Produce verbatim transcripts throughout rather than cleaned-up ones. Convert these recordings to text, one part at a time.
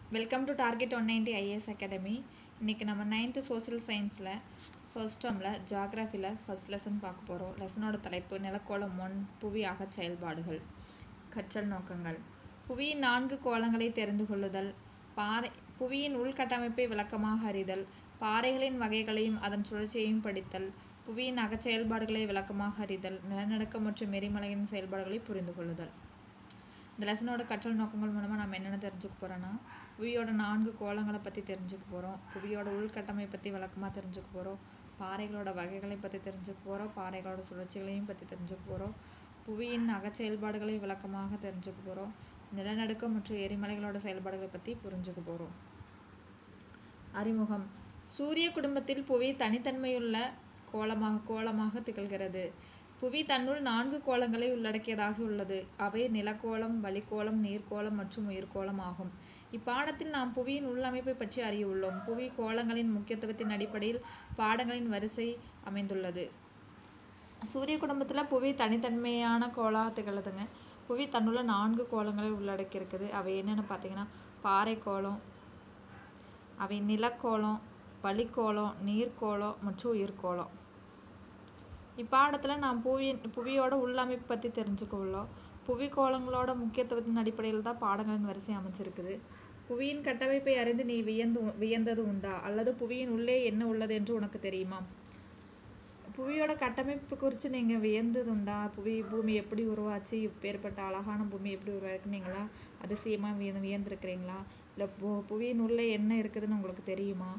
Welcome to Target One Ninety IAS academy. இன்றைக்கி நம்ம ninth social சயின்ஸில் ஃபர்ஸ்ட் டேர்மில் ஜியாகிரஃபியில் ஃபர்ஸ்ட் லெசன் பார்க்க போகிறோம். லெசனோட தலைப்பு நிலக்கோளம் ஒன், புவி அகச் செயல்பாடுகள். கற்றல் நோக்கங்கள்: புவியின் நான்கு கோளங்களை தெரிந்து கொள்ளுதல், பாறை புவியின் உள்கட்டமைப்பை விளக்கமாக அறிதல், பாறைகளின் வகைகளையும் அதன் சுழற்சியையும் படித்தல், புவியின் அகச் செயல்பாடுகளை விளக்கமாக அறிதல், நிலநடுக்கம் மற்றும் எரிமலையின் செயல்பாடுகளை புரிந்து கொள்ளுதல். இந்த லெசனோட கற்றல் நோக்கங்கள் மூலமாக நம்ம என்னென்ன தெரிஞ்சுக்க போகிறோன்னா, புவியோட நான்கு கோளங்களை பற்றி தெரிஞ்சுக்க போகிறோம், புவியோட உள்கட்டமைப்பை பற்றி விளக்கமாக தெரிஞ்சுக்க போகிறோம், பாறைகளோட வகைகளை பற்றி தெரிஞ்சுக்க போகிறோம், பாறைகளோட சுழற்சிகளையும் பற்றி தெரிஞ்சுக்க போகிறோம், புவியின் அகச் செயல்பாடுகளை விளக்கமாக தெரிஞ்சுக்க போகிறோம், நிலநடுக்கம் மற்றும் எரிமலைகளோட செயல்பாடுகளை பற்றி புரிஞ்சுக்க போகிறோம். அறிமுகம்: சூரிய குடும்பத்தில் புவி தனித்தன்மையுள்ள கோளமாக கோளமாக திகழ்கிறது. புவி தன்னுள் நான்கு கோளங்களை உள்ளடக்கியதாக உள்ளது. அவை நிலக்கோளம், வளிக்கோளம், நீர்க்கோளம் மற்றும் உயிர்க்கோளம் ஆகும். இப்பாடத்தில் நாம் புவியின் உள்ளமைப்பை பற்றி அறிய உள்ளோம். புவி கோளங்களின் முக்கியத்துவத்தின் அடிப்படையில் பாடங்களின் வரிசை அமைந்துள்ளது. சூரிய குடும்பத்தில் புவி தனித்தன்மையான கோளாக திகழுதுங்க. புவி தன்னுள்ள நான்கு கோளங்களை உள்ளடக்கி இருக்குது. அவை என்னென்னு பார்த்தீங்கன்னா, பாறை கோளம், அவை நிலக்கோளம், வளிக்கோளம், நீர்க்கோளம் மற்றும் உயிர்க்கோளம். இப்பாடத்தில் நாம் புவியின் புவியோட உள்ளமைப்பு பற்றி தெரிஞ்சுக்க உள்ளோம். புவி கோளங்களோட முக்கியத்துவத்தின் அடிப்படையில் தான் பாடங்களின் வரிசை அமைச்சிருக்குது. புவியின் கட்டமைப்பை அறிந்து நீ வியந்து வியந்தது உண்டா? அல்லது புவியின் உள்ளே என்ன உள்ளது என்று உனக்கு தெரியுமா? புவியோட கட்டமைப்பு குறித்து நீங்கள் வியந்தது உண்டா? புவி பூமி எப்படி உருவாச்சு, இப்பேற்பட்ட அழகான பூமி எப்படி உருவாக்குன்னு நீங்களா அதிசயமாக வியந்து வியந்திருக்கிறீங்களா? இல்லை பு புவியின் உள்ளே என்ன இருக்குதுன்னு உங்களுக்கு தெரியுமா?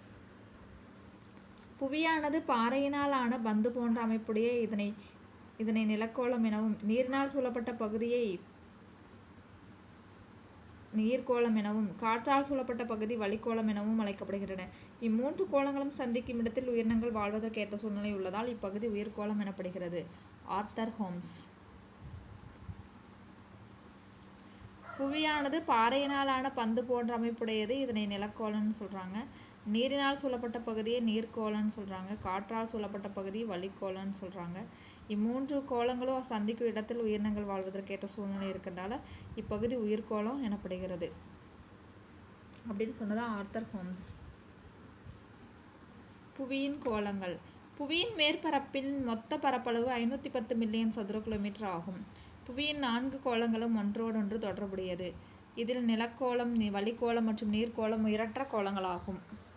புவியானது பாறையினால் ஆன பந்து போன்ற அமைப்புடைய இதனை இதனை நிலக்கோளம் எனவும், நீரினால் சூழப்பட்ட பகுதியை நீர்க்கோளம் எனவும், காற்றால் சூழப்பட்ட பகுதி வளிக்கோளம் எனவும் அழைக்கப்படுகின்றன. இம்மூன்று கோளங்களும் சந்திக்கும் இடத்தில் உயிரினங்கள் வாழ்வதற்கேற்ற சூழ்நிலை உள்ளதால் இப்பகுதி உயிர்க்கோளம் எனப்படுகிறது. Arthur Holmes. புவியானது பாறையினாலான பந்து போன்ற அமைப்புடையது. இதனை நிலக்கோளம்னு சொல்கிறாங்க. நீரினால் சூழப்பட்ட பகுதியை நீர்க்கோளம்னு சொல்கிறாங்க. காற்றால் சூழப்பட்ட பகுதி வளிக்கோளம்னு சொல்கிறாங்க. இம்மூன்று கோளங்களும் சந்திக்கும் இடத்தில் உயிரினங்கள் வாழ்வதற்கேற்ற சூழ்நிலை இருக்கிறதால இப்பகுதி உயிர்க்கோளம் எனப்படுகிறது அப்படின்னு சொன்னதா ஆர்தர் ஹோம்ஸ். புவியின் கோளங்கள்: புவியின் மேற்பரப்பின் மொத்த பரப்பளவு ஐநூற்றி பத்து மில்லியன் சதுர கிலோமீட்டர் ஆகும். புவியின் நான்கு கோளங்களும் ஒன்றோடொன்று தொடர்புடையது. இதில் நிலக்கோளம், வளிக்கோளம் மற்றும் நீர்க்கோளம் உயிரற்ற கோளங்களாகும்.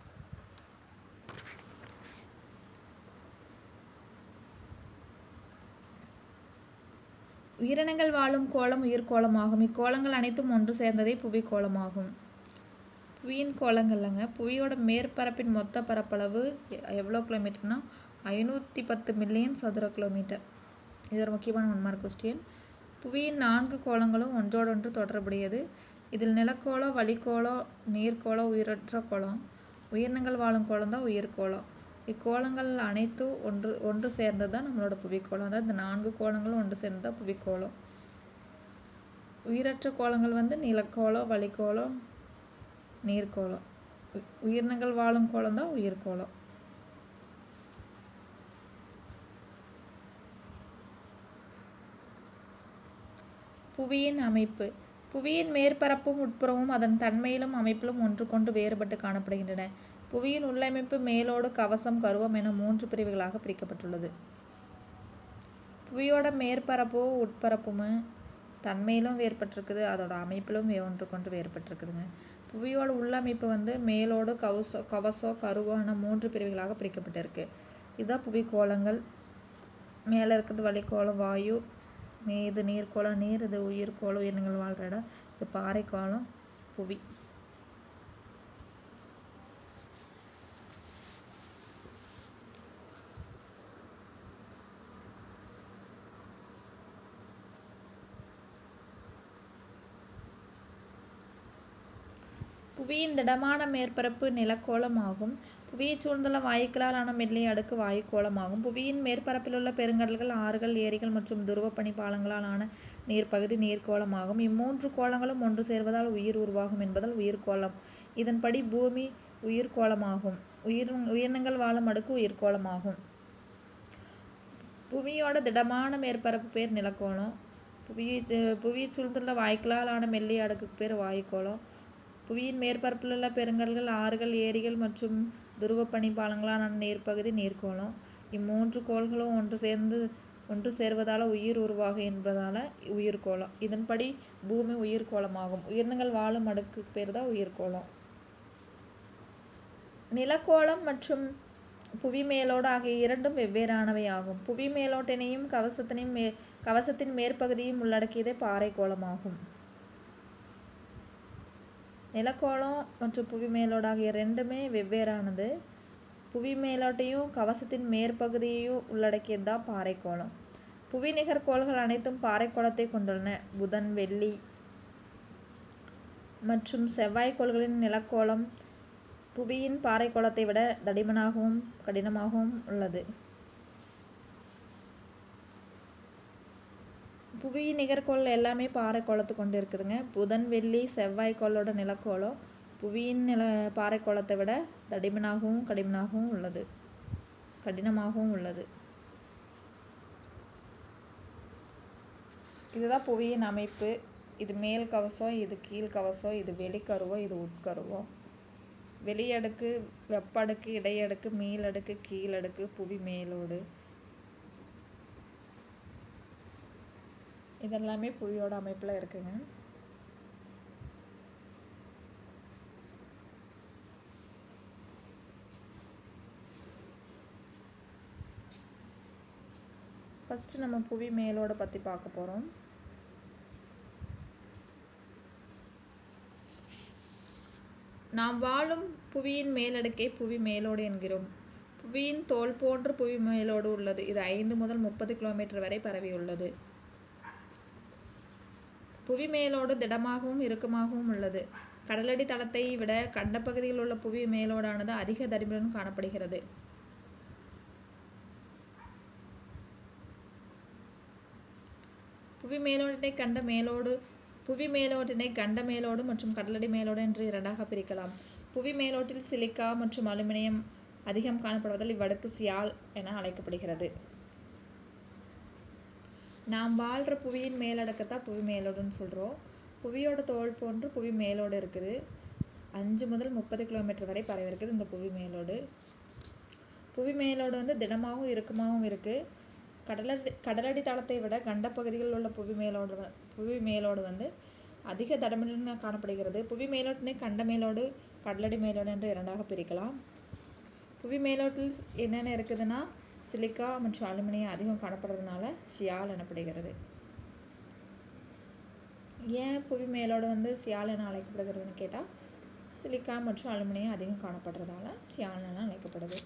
உயிரினங்கள் வாழும் கோளம் உயிர்க்கோளமாகும். இக்கோளங்கள் அனைத்தும் ஒன்று சேர்ந்ததே புவி கோளமாகும். புவியின் கோளங்கள்லங்க, புவியோட மேற்பரப்பின் மொத்த பரப்பளவு எவ்வளோ கிலோமீட்டர்னா ஐநூற்றி பத்து மில்லியன் சதுர கிலோமீட்டர். இது ஒரு முக்கியமான ஒன் மார்க் கொஸ்டின். புவியின் நான்கு கோளங்களும் ஒன்றோடொன்று தொடர்புடையது. இதில் நிலக்கோளம், வளிக்கோளம், நீர்க்கோளம் உயிரற்ற கோளம், உயிரினங்கள் வாழும் கோளம் தான் உயிர்கோளம். இக்கோளங்கள் அனைத்தும் ஒன்று ஒன்று சேர்ந்தது தான் நம்மளோட புவிக்கோளம். அதாவது இந்த நான்கு கோளங்களும் ஒன்று சேர்ந்து தான் புவிக்கோளம். உயிரற்ற கோளங்கள் வந்து நிலக்கோளம், வளிக்கோளம், நீர்க்கோளம். உயிரினங்கள் வாழும் கோளம் தான் உயிர்கோளம். புவியின் அமைப்பு: புவியின் மேற்பரப்பும் உட்புறமும் அதன் தன்மையிலும் அமைப்பிலும் ஒன்று கொண்டு வேறுபட்டு காணப்படுகின்றன. புவியின் உள்ளமைப்பு மேலோடு, கவசம், கருவம் என மூன்று பிரிவுகளாக பிரிக்கப்பட்டுள்ளது. புவியோட மேற்பரப்பும் உட்பரப்பும் தன்மையிலும் வேறுபட்டிருக்குது, அதோட அமைப்பிலும் ஒன்று கொண்டு வேறுபட்டிருக்குதுங்க. புவியோட உள்ளமைப்பு வந்து மேலோடு, கவச கவசம் கருவம் என மூன்று பிரிவுகளாக பிரிக்கப்பட்டிருக்கு. இதுதான் புவி கோளங்கள். மேலே இருக்கிறது வளிக்கோளம், வாயு, இது நீர்க்கோளம், நீர், இது உயிர்கோளம், உயிரினங்கள் வாழ்கிற இடம், இது பாறை கோளம், புவி. புவியின் திடமான மேற்பரப்பு நிலக்கோளம் ஆகும். புவியை சூழ்ந்துள்ள வாயுக்களால் ஆன மெல்லிய அடுக்கு வாயுக்கோளமாகும். புவியின் மேற்பரப்பில் உள்ள பெருங்கடல்கள், ஆறுகள், ஏரிகள் மற்றும் துருவ பனி பாலங்களால் ஆன நீர்ப்பகுதி நீர்க்கோளமாகும். இம்மூன்று கோளங்களும் ஒன்று சேர்வதால் உயிர் உருவாகும் என்பதால் உயிர்கோளம். இதன்படி பூமி உயிர்கோளமாகும். உயிர் உயிரினங்கள் வாழும் அடுக்கு உயிர்கோளமாகும். புவியோட திடமான மேற்பரப்பு பேர் நிலக்கோளம். புவி புவியை சூழ்ந்துள்ள வாயுக்களால் ஆன மெல்லிய அடுக்கு பேர் வாயுக்கோளம். புவியின் மேற்பரப்பில் உள்ள பெருங்கடல்கள், ஆறுகள், ஏரிகள் மற்றும் துருவ பனிப்பாலங்களான நீர்ப்பகுதி நீர்க்கோளம். இம்மூன்று கோள்களும் ஒன்று சேர்ந்து ஒன்று சேர்வதால் உயிர் உருவாகு என்பதால் உயிர்கோளம். இதன்படி பூமி உயிர்கோளமாகும். உயிரினங்கள் வாழும் அடுக்கு பேர் தான் உயிர்கோளம். நிலக்கோளம் மற்றும் புவி மேலோடு ஆகிய இரண்டும் வெவ்வேறானவை ஆகும். புவி மேலோட்டினையும் கவசத்தினையும் மே கவசத்தின் மேற்பகுதியும் உள்ளடக்கியதே பாறை கோளமாகும். நிலக்கோளம் மற்றும் புவி மேலோடு ஆகிய ரெண்டுமே வெவ்வேறானது. புவி மேலோட்டையும் கவசத்தின் மேற்பகுதியையும் உள்ளடக்கியது தான் பாறைக்கோளம். புவி நிகர்கோள்கள் அனைத்தும் பாறைக்கோளத்தை கொண்டுள்ளன. புதன், வெள்ளி மற்றும் செவ்வாய்க்கோள்களின் நிலக்கோளம் புவியின் பாறைக்கோளத்தை விட தடிமனாகவும் கடினமாகவும் உள்ளது. புவி நிகர்கோள் எல்லாமே பாறைக்கோளத்தை கொண்டு இருக்குதுங்க. புதன், வெள்ளி, செவ்வாய்க்கோளோட நிலக்கோளம் புவியின் நில பாறைக்கோளத்தை விட தடிமனாகவும் கடினமாகவும் உள்ளது கடினமாகவும் உள்ளது இதுதான் புவியின் அமைப்பு. இது மேல் கவசம், இது கீழ் கவசம், இது வெளிக்கருவம், இது உட்கருவம். வெளியடுக்கு, வெப்படுக்கு, இடையடுக்கு, மேலடுக்கு, கீழடுக்கு, புவி மேலோடு, இதெல்லாமே புவியோட அமைப்பில் இருக்குங்க. ஃபஸ்ட்டு நம்ம புவி மேலோட பற்றி பார்க்க போகிறோம். நாம் வாழும் புவியின் மேலடுக்கை புவி மேலோடு என்கிறோம். புவியின் தோல் போன்று புவி மேலோடு உள்ளது. இது ஐந்து முதல் முப்பது கிலோமீட்டர் வரை பரவியுள்ளது. புவி மேலோடு திடமாகவும் இறுக்கமாகவும் உள்ளது. கடலடி தளத்தை விட கண்டப்பகுதியில் உள்ள புவி மேலோடானது அதிக தடிமனுடன் காணப்படுகிறது. புவி மேலோட்டினை கண்ட மேலோடு புவி மேலோட்டினை கண்ட மேலோடு மற்றும் கடலடி மேலோடு என்று இரண்டாக பிரிக்கலாம். புவி மேலோட்டில் சிலிக்கா மற்றும் அலுமினியம் அதிகம் காணப்படுவதால் இவ்வடுக்கு சியால் என அழைக்கப்படுகிறது. நாம் வாழ்கிற புவியின் மேலடுக்கத்தான் புவி மேலோடுன்னு சொல்கிறோம். புவியோட தோல் போன்று புவி மேலோடு இருக்குது. அஞ்சு முதல் முப்பது கிலோமீட்டர் வரை பரவி இருக்குது இந்த புவி மேலோடு. புவி மேலோடு வந்து திடமாகவும் இறுக்கமாகவும் இருக்குது. கடலடி கடலடி தளத்தை விட கண்ட பகுதிகளில் உள்ள புவி மேலோடு புவி மேலோடு வந்து அதிக தடிமனுடன் காணப்படுகிறது. புவி மேலோட்டினை கண்ட மேலோடு, கடலடி மேலோடு என்று இரண்டாக பிரிக்கலாம். புவி மேலோட்டில் என்னென்ன இருக்குதுன்னா சிலிக்கா மற்றும் அலுமினியம் அதிகம் காணப்படுறதுனால சியால் எனப்படுகிறது. ஏன் புவி மேலோடு வந்து சியால் என அழைக்கப்படுகிறதுன்னு கேட்டால் சிலிக்கா மற்றும் அலுமினியம் அதிகம் காணப்படுறதால சியால் என அழைக்கப்படுது.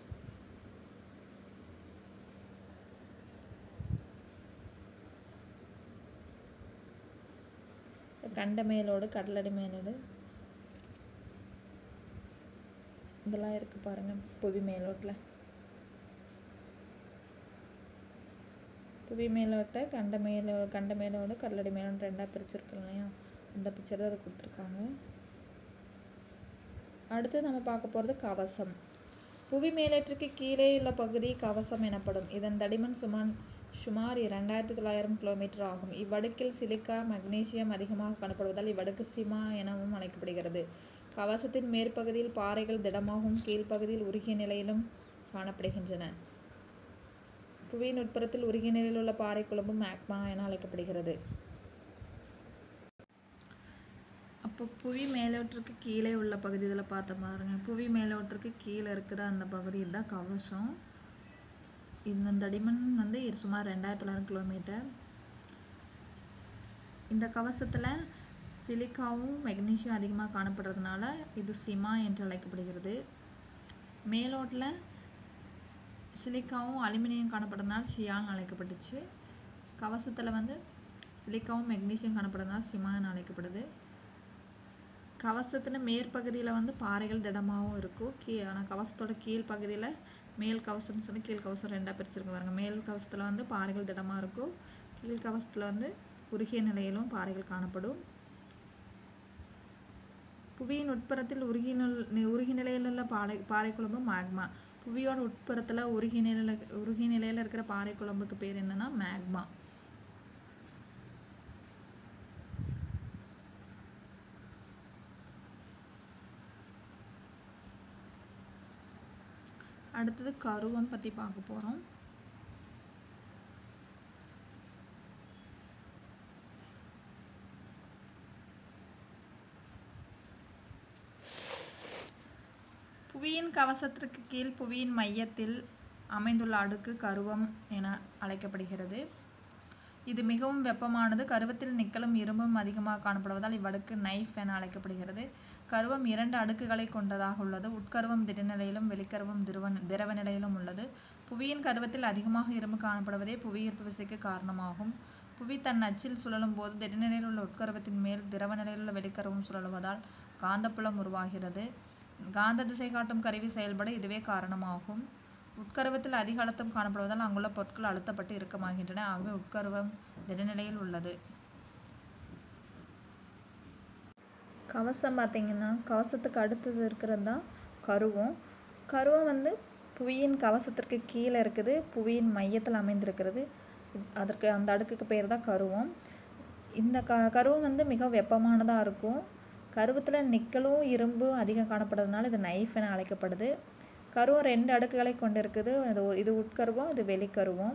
கண்ட மேலோடு, கடலடி மேலோடு இதெல்லாம் இருக்கு பாருங்க. புவி மேலோட்டில் புவி மேலோட்டை கண்ட மேலோ கண்ட மேலோடு கடலடி மேலோடு ரெண்டாக பிரிச்சிருக்கு இல்லையா, அந்த பிக்சர் தான் அதை கொடுத்துருக்காங்க. அடுத்து நம்ம பார்க்க போகிறது கவசம். புவி மேலேற்றுக்கு கீழே உள்ள பகுதி கவசம் எனப்படும். இதன் தடிமன் சுமார் சுமார் இரண்டாயிரத்தி தொள்ளாயிரம் கிலோமீட்டர் ஆகும். இவ்வடுக்கில் சிலிக்கா, மக்னீசியம் அதிகமாக காணப்படுவதால் இவ்வடுக்கு சிமா எனவும் அழைக்கப்படுகிறது. கவசத்தின் மேற்பகுதியில் பாறைகள் திடமாகவும் கீழ்ப்பகுதியில் உருகிய நிலையிலும் காணப்படுகின்றன. புவியின் உட்புறத்தில் உருகிய நிலையில் உள்ள பாறை குழம்பு மேக்மா என அழைக்கப்படுகிறது. அப்போ புவி மேலோற்றுக்கு கீழே உள்ள பகுதி இதில் பார்த்த பாருங்க. புவி மேலோற்றுக்கு கீழே இருக்குதா அந்த பகுதியில் தான் கவசம். இந்த தடிமன் வந்து சுமார் ரெண்டாயிரத்தி தொள்ளாயிரம் கிலோமீட்டர். இந்த கவசத்தில் சிலிக்காவும் மெக்னீசியம் அதிகமாக காணப்படுறதுனால இது சிமா என்று அழைக்கப்படுகிறது. மேலோட்டில் சிலிக்காவும் அலுமினியம் காணப்படுறதுனால சியான்னு அழைக்கப்பட்டுச்சு. கவசத்தில் வந்து சிலிக்காவும் மெக்னீசியம் காணப்படுறதுனால சிமா என அழைக்கப்படுது. கவசத்தில் மேற்பகுதியில் வந்து பாறைகள் திடமாகவும் இருக்கும். கீ ஆனால் கவசத்தோட கீழ் பகுதியில் மேல் கவசம்னு சொல்லி கீழ் கவசம் ரெண்டாக பிரிச்சிருக்கு பாருங்க. மேல் கவசத்தில் வந்து பாறைகள் திடமாக இருக்கும். கீழ் கவசத்தில் வந்து உருகிய நிலையிலும் பாறைகள் காணப்படும். புவியின் உட்புறத்தில் உருகி உருகி நிலையில் உள்ள பாறை பாறை குழம்பு மேக்மா. புவியோட உட்புறத்தில் உருகி நிலையில் உருகி நிலையில் இருக்கிற பாறை குழம்புக்கு பேர் என்னன்னா மேக்மா. அடுத்தது கருவம் பற்றி பார்க்க போகிறோம். புவியின் கவசத்திற்கு கீழ் புவியின் மையத்தில் அமைந்துள்ள அடுக்கு கருவம் என அழைக்கப்படுகிறது. இது மிகவும் வெப்பமானது. கருவத்தில் நிக்கலும் இரும்பும் அதிகமாக காணப்படுவதால் இவ்வடுக்கு நைஃப் என அழைக்கப்படுகிறது. கருவம் இரண்டு அடுக்குகளை கொண்டதாக உள்ளது. உட்கருவம் திடநிலையிலும் வெளிக்கருவம் திரவ திரவ நிலையிலும் உள்ளது. புவியின் கருவத்தில் அதிகமாக இரும்பு காணப்படுவதே புவியீர்ப்பு விசைக்கு காரணமாகும். புவி தன் அச்சில் சுழலும் போது திடநிலையில் உள்ள உட்கருவத்தின் மேல் திரவ நிலையில் உள்ள வெளிக்கருவம் சுழலுவதால் காந்தப்புலம் உருவாகிறது. காந்த திசை காட்டும் கருவி செயல்பட இதுவே காரணமாகும். உட்கருவத்தில் அதிக அழுத்தம் காணப்படுவதால் அங்குள்ள பொருட்கள் அழுத்தப்பட்டு இறுக்கமாகின்றன. ஆகவே உட்கருவம் திடநிலையில் உள்ளது. கவசம் பார்த்திங்கன்னா கவசத்துக்கு அடுத்தது இருக்கிறது தான் கருவம். கருவம் வந்து புவியின் கவசத்திற்கு கீழே இருக்குது. புவியின் மையத்தில் அமைந்திருக்கிறது. அதற்கு அந்த அடுக்குக்கு பேர் தான் கருவம். இந்த க கருவம் வந்து மிக வெப்பமானதாக இருக்கும். கருவத்தில் நிக்கலும் இரும்பும் அதிகம் காணப்படுறதுனால இது நைஃப் என அழைக்கப்படுது. கருவம் ரெண்டு அடுக்குகளை கொண்டிருக்குது. இது இது உட்கருவம், இது வெளிக்கருவம்.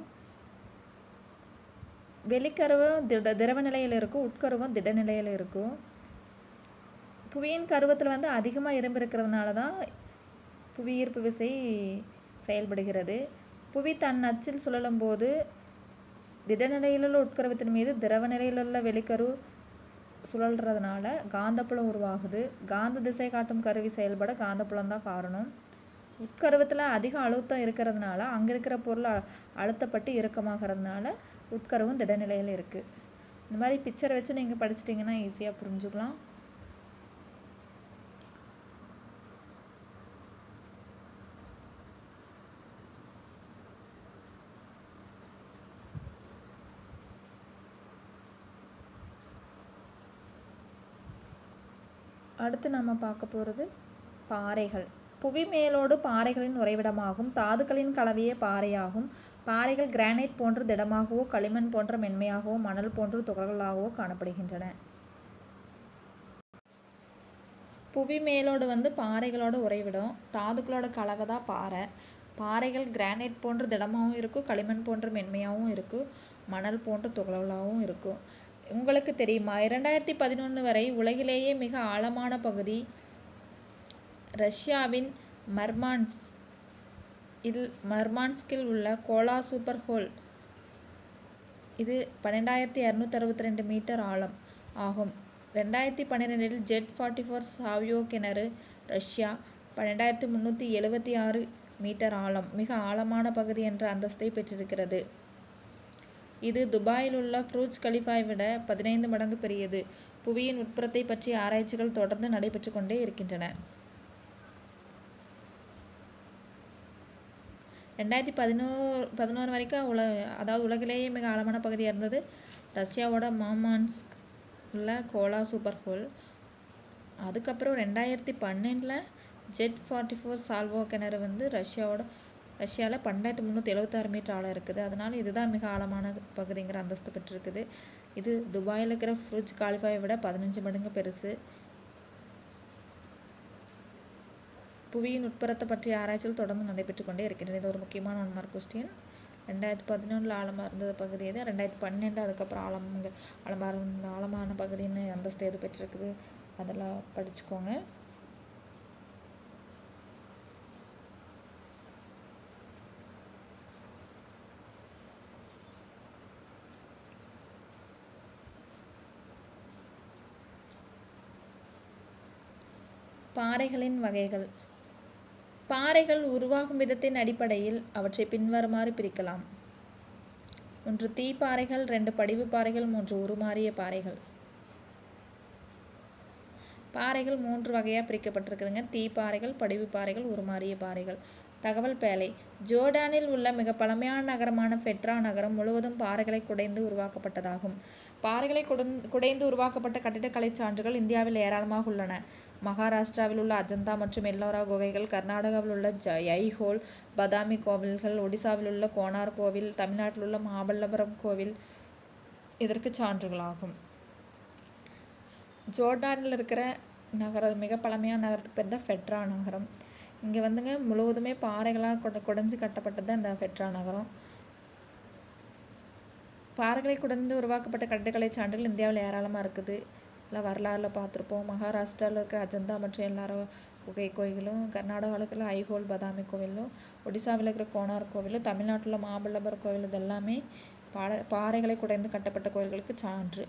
வெளிக்கருவம் திட திரவ நிலையில் இருக்கும், உட்கருவம் திடநிலையில் இருக்கும். புவியின் கருவத்தில் வந்து அதிகமாக இரும்பு இருக்கிறதுனால தான் புவியீர்ப்பு விசை செயல்படுகிறது. புவி தன் அச்சில் சுழலும் போது திடநிலையிலுள்ள உட்கருவத்தின் மீது திரவ நிலையிலுள்ள வெளிக்கரு சுழல்றதுனால காந்தப்புலம் உருவாகுது. காந்த திசை காட்டும் கருவி செயல்பட காந்தப்புலம் தான் காரணம். உட்கருவத்தில் அதிக அழுத்தம் இருக்கிறதுனால அங்கே இருக்கிற பொருள் அழுத்தப்பட்டு இறுக்கமாகறதுனால உட்கருவம் திடநிலையில் இருக்குது. இந்த மாதிரி பிக்சரை வச்சு நீங்கள் படிச்சிட்டிங்கன்னா ஈஸியாக புரிஞ்சுக்கலாம். அடுத்து நம்ம பார்க்க போகிறது பாறைகள். புவி மேலோடு பாறைகளின் உறைவிடமாகும். தாதுக்களின் கலவையே பாறையாகும். பாறைகள் கிரானைட் போன்று திடமாகவோ களிமண் போன்ற மென்மையாகவோ மணல் போன்று துகள்களாகவோ காணப்படுகின்றன. புவி மேலோடு வந்து பாறைகளோட உறைவிடம். தாதுக்களோட கலவை தான் பாறை. பாறைகள் கிரானைட் போன்று திடமாகவும் இருக்கும், களிமண் போன்ற மென்மையாகவும் இருக்கும், மணல் போன்ற துகள்களாகவும் இருக்கும். உங்களுக்கு தெரியுமா, இரண்டாயிரத்தி பதினொன்று வரை உலகிலேயே மிக ஆழமான பகுதி ரஷ்யாவின் மர்மான்ஸ் இல் மர்மான்ஸ்கில் உள்ள கோலா சூப்பர் ஹோல். இது பன்னெண்டாயிரத்தி இரநூத்தி அறுபத்தி ரெண்டு மீட்டர் ஆழம் ஆகும். ரெண்டாயிரத்தி பன்னிரெண்டில் ஜெட் ஃபார்ட்டி ஃபோர் சாவியோ கிணறு ரஷ்யா பன்னெண்டாயிரத்தி முந்நூற்றி எழுபத்தி ஆறு மீட்டர் ஆழம் மிக ஆழமான பகுதி என்ற அந்தஸ்தை பெற்றிருக்கிறது. இது துபாயில் உள்ள புர்ஜ் கலிஃபாவை விட பதினைந்து மடங்கு பெரியது. புவியின் உட்புறத்தை பற்றிய ஆராய்ச்சிகள் தொடர்ந்து நடைபெற்று கொண்டே இருக்கின்றன. ரெண்டாயிரத்தி பதினோரு பதினோரு வரைக்கும் உல அதாவது உலகிலேயே மிக ஆழமான பகுதியாக இருந்தது ரஷ்யாவோட மாமான்ஸ்க் உள்ள கோலா சூப்பர் ஹோல். அதுக்கப்புறம் ரெண்டாயிரத்தி பன்னெண்டில் ஜெட் ஃபார்ட்டி ஃபோர் சால்வோ கிணறு வந்து ரஷ்யாவோட ரஷ்யாவில் பன்னெண்டாயிரத்தி முந்நூற்றி எழுபத்தாறு மீட்டர் ஆழம் இருக்குது. அதனால் இதுதான் மிக ஆழமான பகுதிங்கிற அந்தஸ்து பெற்றிருக்குது. இது துபாயில் இருக்கிற புர்ஜ் கலிஃபாவை விட பதினஞ்சு மடங்கு பெருசு. புவியின் உட்புறத்தை பற்றிய ஆராய்ச்சிகள் தொடர்ந்து நடைபெற்று கொண்டே இருக்கின்றன. இது ஒரு முக்கியமான ஒன் மார்க் கொஸ்டின். ரெண்டாயிரத்தி பதினொன்றில் ஆழமாக இருந்தது பகுதி எது, ரெண்டாயிரத்தி பன்னெண்டு அதுக்கப்புறம் ஆழமாக ஆழமாக இருந்த ஆழமான பகுதின்னு அந்தஸ்து எது பெற்றிருக்குது அதெல்லாம் படிச்சுக்கோங்க. பாறைகளின் வகைகள். பாறைகள் உருவாகும் விதத்தின் அடிப்படையில் அவற்றை பின்வருமாறு பிரிக்கலாம். ஒன்று தீப்பாறைகள், ரெண்டு படிவு பாறைகள், மூன்று உருமாறிய பாறைகள். பாறைகள் மூன்று வகையாக பிரிக்கப்பட்டிருக்குதுங்க. தீப்பாறைகள், படிவு பாறைகள், உருமாறிய பாறைகள். தகவல் பேழை. ஜோர்டானில் உள்ள மிக பழமையான நகரமான பெட்ரா நகரம் முழுவதும் பாறைகளை குடைந்து உருவாக்கப்பட்டதாகும். பாறைகளை குடைந்து உருவாக்கப்பட்ட கட்டிடக்கலை சான்றுகள் இந்தியாவில் ஏராளமாக உள்ளன. மகாராஷ்டிராவில் உள்ள அஜந்தா மற்றும் எல்லோரா குகைகள், கர்நாடகாவில் உள்ள ஐஹோல் பதாமி கோவில்கள், ஒடிசாவில் உள்ள கோனார் கோவில், தமிழ்நாட்டில் உள்ள மகாபல்லபுரம் கோவில் இதற்கு சான்றுகளாகும். ஜோர்டானில் இருக்கிற நகரம் மிக பழமையான நகரத்துக்கு பேர் தான் பெட்ரா நகரம். இங்கே வந்துங்க முழுவதுமே பாறைகளாக கொட குடைஞ்சு கட்டப்பட்டது தான் இந்த பெட்ரா நகரம். பாறைகளை குடைந்து உருவாக்கப்பட்ட கட்டிடக்கலை சான்றுகள் இந்தியாவில் ஏராளமாக இருக்குது. இல்லை வரலாறில் பார்த்துருப்போம். மகாராஷ்டிராவில் இருக்கிற அஜந்தா மற்றும் எல்லாரும் குகை கோயிலும், கர்நாடகாவில் இருக்கிற ஐஹோல் பதாமி கோவிலும், ஒடிசாவில் இருக்கிற கோனார் கோவிலும், தமிழ்நாட்டில் மாமல்லபுரம் கோவில், இது எல்லாமே பாறை பாறைகளை குடைந்து கட்டப்பட்ட கோயில்களுக்கு சான்று.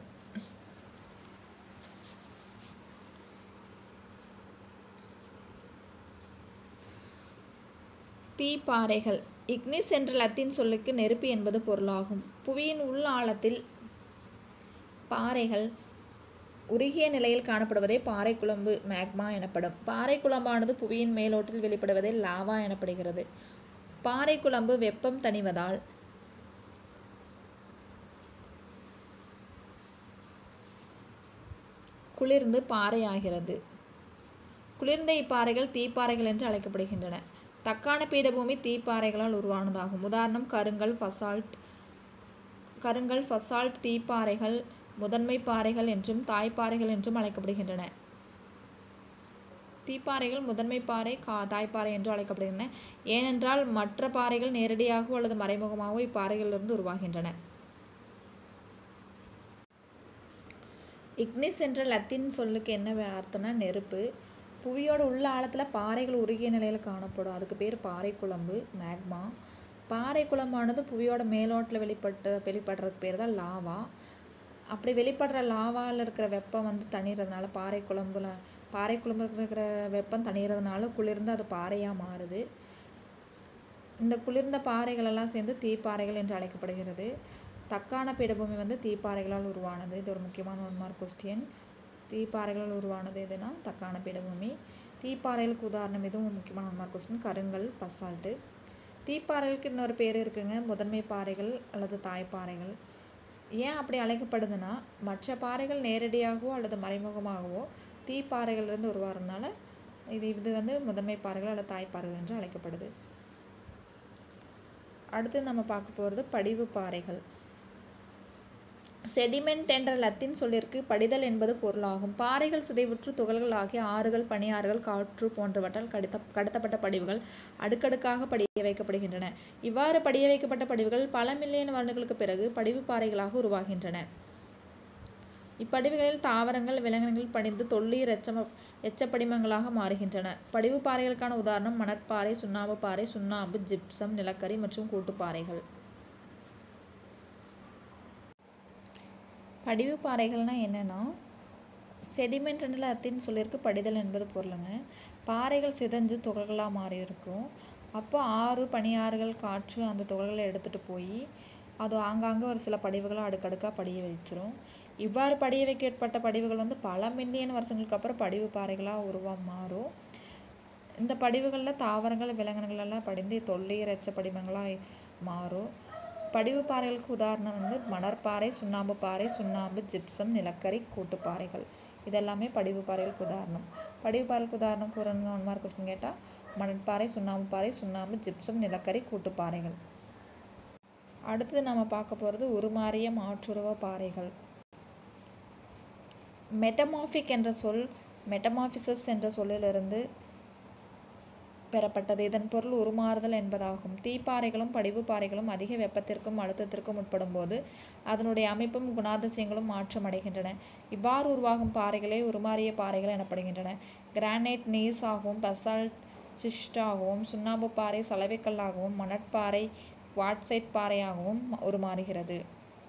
தீப்பாறைகள். இக்னிஸ் என்ற லத்தீன் சொல்லுக்கு நெருப்பு என்பது பொருளாகும். புவியின் உள் ஆழத்தில் பாறைகள் உருகிய நிலையில் காணப்படுவதே பாறை குழம்பு மேக்மா எனப்படும். பாறை குழம்பானது புவியின் மேலோட்டில் வெளிப்படுவதே லாவா எனப்படுகிறது. பாறை குழம்பு வெப்பம் தணிவதால் குளிர்ந்து பாறையாகிறது. குளிர்ந்த இப்பாறைகள் தீப்பாறைகள் என்று அழைக்கப்படுகின்றன. தக்கான பீடபூமி தீப்பாறைகளால் உருவானதாகும். உதாரணம் கருங்கல் பசால்ட். கருங்கல் பசால்ட் தீப்பாறைகள் முதன்மை பாறைகள் என்றும் தாய்ப்பாறைகள் என்றும் அழைக்கப்படுகின்றன. தீப்பாறைகள் முதன்மை பாறை கா தாய்ப்பாறை என்று அழைக்கப்படுகின்றன. ஏனென்றால் மற்ற பாறைகள் நேரடியாகவோ அல்லது மறைமுகமாகவோ இப்பாறைகளிலிருந்து உருவாகின்றன. இக்னிஸ் என்ற லத்தீன் சொல்லுக்கு என்ன அர்த்தம்னா நெருப்பு. புவியோட உள்ள ஆழத்தில் பாறைகள் உருகிய நிலையில் காணப்படும். அதுக்கு பேர் பாறை குழம்பு மேக்மா. பாறை குழம்பானது புவியோட மேலோட்டில் வெளிப்பட்டு வெளிப்படுறதுக்கு பேர் தான் லாவா. அப்படி வெளிப்படுற லாவாவில் இருக்கிற வெப்பம் வந்து தணிகிறதுனால பாறை குழம்புல பாறை குழம்புல இருக்கிற வெப்பம் தணிகிறதுனால குளிர்ந்து அது பாறையாக மாறுது. இந்த குளிர்ந்த பாறைகளெல்லாம் சேர்ந்து தீப்பாறைகள் என்று அழைக்கப்படுகிறது. தக்கான பீடபூமி வந்து தீப்பாறைகளால் உருவானது. இது ஒரு முக்கியமான ஒன் மார்க் கொஸ்டின். தீப்பாறைகளால் உருவானது எதுனா தக்கான பீடபூமி. தீப்பாறைகளுக்கு உதாரணம் இதுவும் முக்கியமான ஒன் மார்க் கொஸ்டின் கருங்கல் பசால்ட்டு. தீப்பாறைகளுக்கு இன்னொரு பேர் இருக்குங்க முதன்மை பாறைகள் அல்லது தாய்ப்பாறைகள். ஏன் அப்படி அழைக்கப்படுதுன்னா மற்ற பாறைகள் நேரடியாகவோ அல்லது மறைமுகமாகவோ தீப்பாறைகளிலிருந்து உருவாகிறதுனால இது இது வந்து முதன்மை பாறைகள் அல்லது தாய்ப்பாறைகள் என்று அழைக்கப்படுது. அடுத்து நம்ம பார்க்க போகிறது படிவு பாறைகள். செடிமெண்ட் என்ற லத்தீன் சொல்லிற்கு படிதல் என்பது பொருளாகும். பாறைகள் சிதைவுற்று துகள்கள் ஆகிய ஆறுகள் பனியாறுகள் காற்று போன்றவற்றால் கடத்த கடத்தப்பட்ட படிவுகள் அடுக்கடுக்காக படிய வைக்கப்படுகின்றன. இவ்வாறு படிய வைக்கப்பட்ட படிவுகள் பல மில்லியன் வருடங்களுக்கு பிறகு படிவு பாறைகளாக உருவாகின்றன. இப்படிவுகளில் தாவரங்கள் விலங்கினங்கள் படிந்து தொல்லுயிர் எச்சம எச்சப்படிமங்களாக மாறுகின்றன. படிவு பாறைகளுக்கான உதாரணம் மணற்பாறை, சுண்ணாம்பு பாறை, சுண்ணாம்பு, ஜிப்சம், நிலக்கரி மற்றும் கூட்டுப்பாறைகள். படிவு பாறைகள்னால் என்னென்னா செடிமெண்ட் லத்தீன் சொல்லியிருக்கு படிதல் என்பது பொருளுங்க. பாறைகள் சிதைஞ்சு துகள்களாக மாறி இருக்கும். அப்போ ஆறு பனியாறுகள் காற்று அந்த துகள்களை எடுத்துகிட்டு போய் அது ஆங்காங்கே ஒரு சில படிவுகளை அடுக்கடுக்காக படிய வச்சிரும். இவ்வாறு படிய வைக்கப்பட்ட படிவுகள் வந்து பல மில்லியன் வருஷங்களுக்கு அப்புறம் படிவு பாறைகளாக உருவாக மாறும். இந்த படிவுகளில் தாவரங்கள் விலங்கினங்கள் எல்லாம் படிந்து தொல்லுயிர் எச்ச படிமங்களாக மாறும். படிவு பாறைகளுக்கு உதாரணம் வந்து மணற்பாறை, சுண்ணாம்பு பாறை, சுண்ணாம்பு, ஜிப்சம், நிலக்கரி, கூட்டுப்பாறைகள். இதெல்லாமே படிவு பாறைகளுக்கு உதாரணம். படிவு பாறைகளுக்கு உதாரணம் கூறணுங்க ஒன் மார்க் கொஸ்டின் கேட்டால் மணற்பாறை, சுண்ணாம்பு பாறை, சுண்ணாம்பு, ஜிப்சம், நிலக்கரி, கூட்டுப்பாறைகள். அடுத்தது நம்ம பார்க்க போகிறது உருமாறிய மாற்றுருவ பாறைகள். மெட்டமார்பிக் என்ற சொல் மெட்டமார்பிசஸ் என்ற சொல்லிலிருந்து பெறப்பட்டது. இதன் பொருள் உருமாறுதல் என்பதாகும். தீப்பாறைகளும் படிவு பாறைகளும் அதிக வெப்பத்திற்கும் அழுத்தத்திற்கும் உட்படும் போது அதனுடைய அமைப்பும் குணாதிசயங்களும் மாற்றமடைகின்றன. இவ்வாறு உருவாகும் பாறைகளே உருமாறிய பாறைகள் எனப்படுகின்றன. கிரானைட் நீஸ் ஆகவும், பசால்ட் சிஸ்ட் ஆகவும், சுண்ணாம்பு பாறை சலவைக்கல்லாகவும், மணற்பாறை குவாட்சைட் பாறையாகவும் உருமாறுகிறது.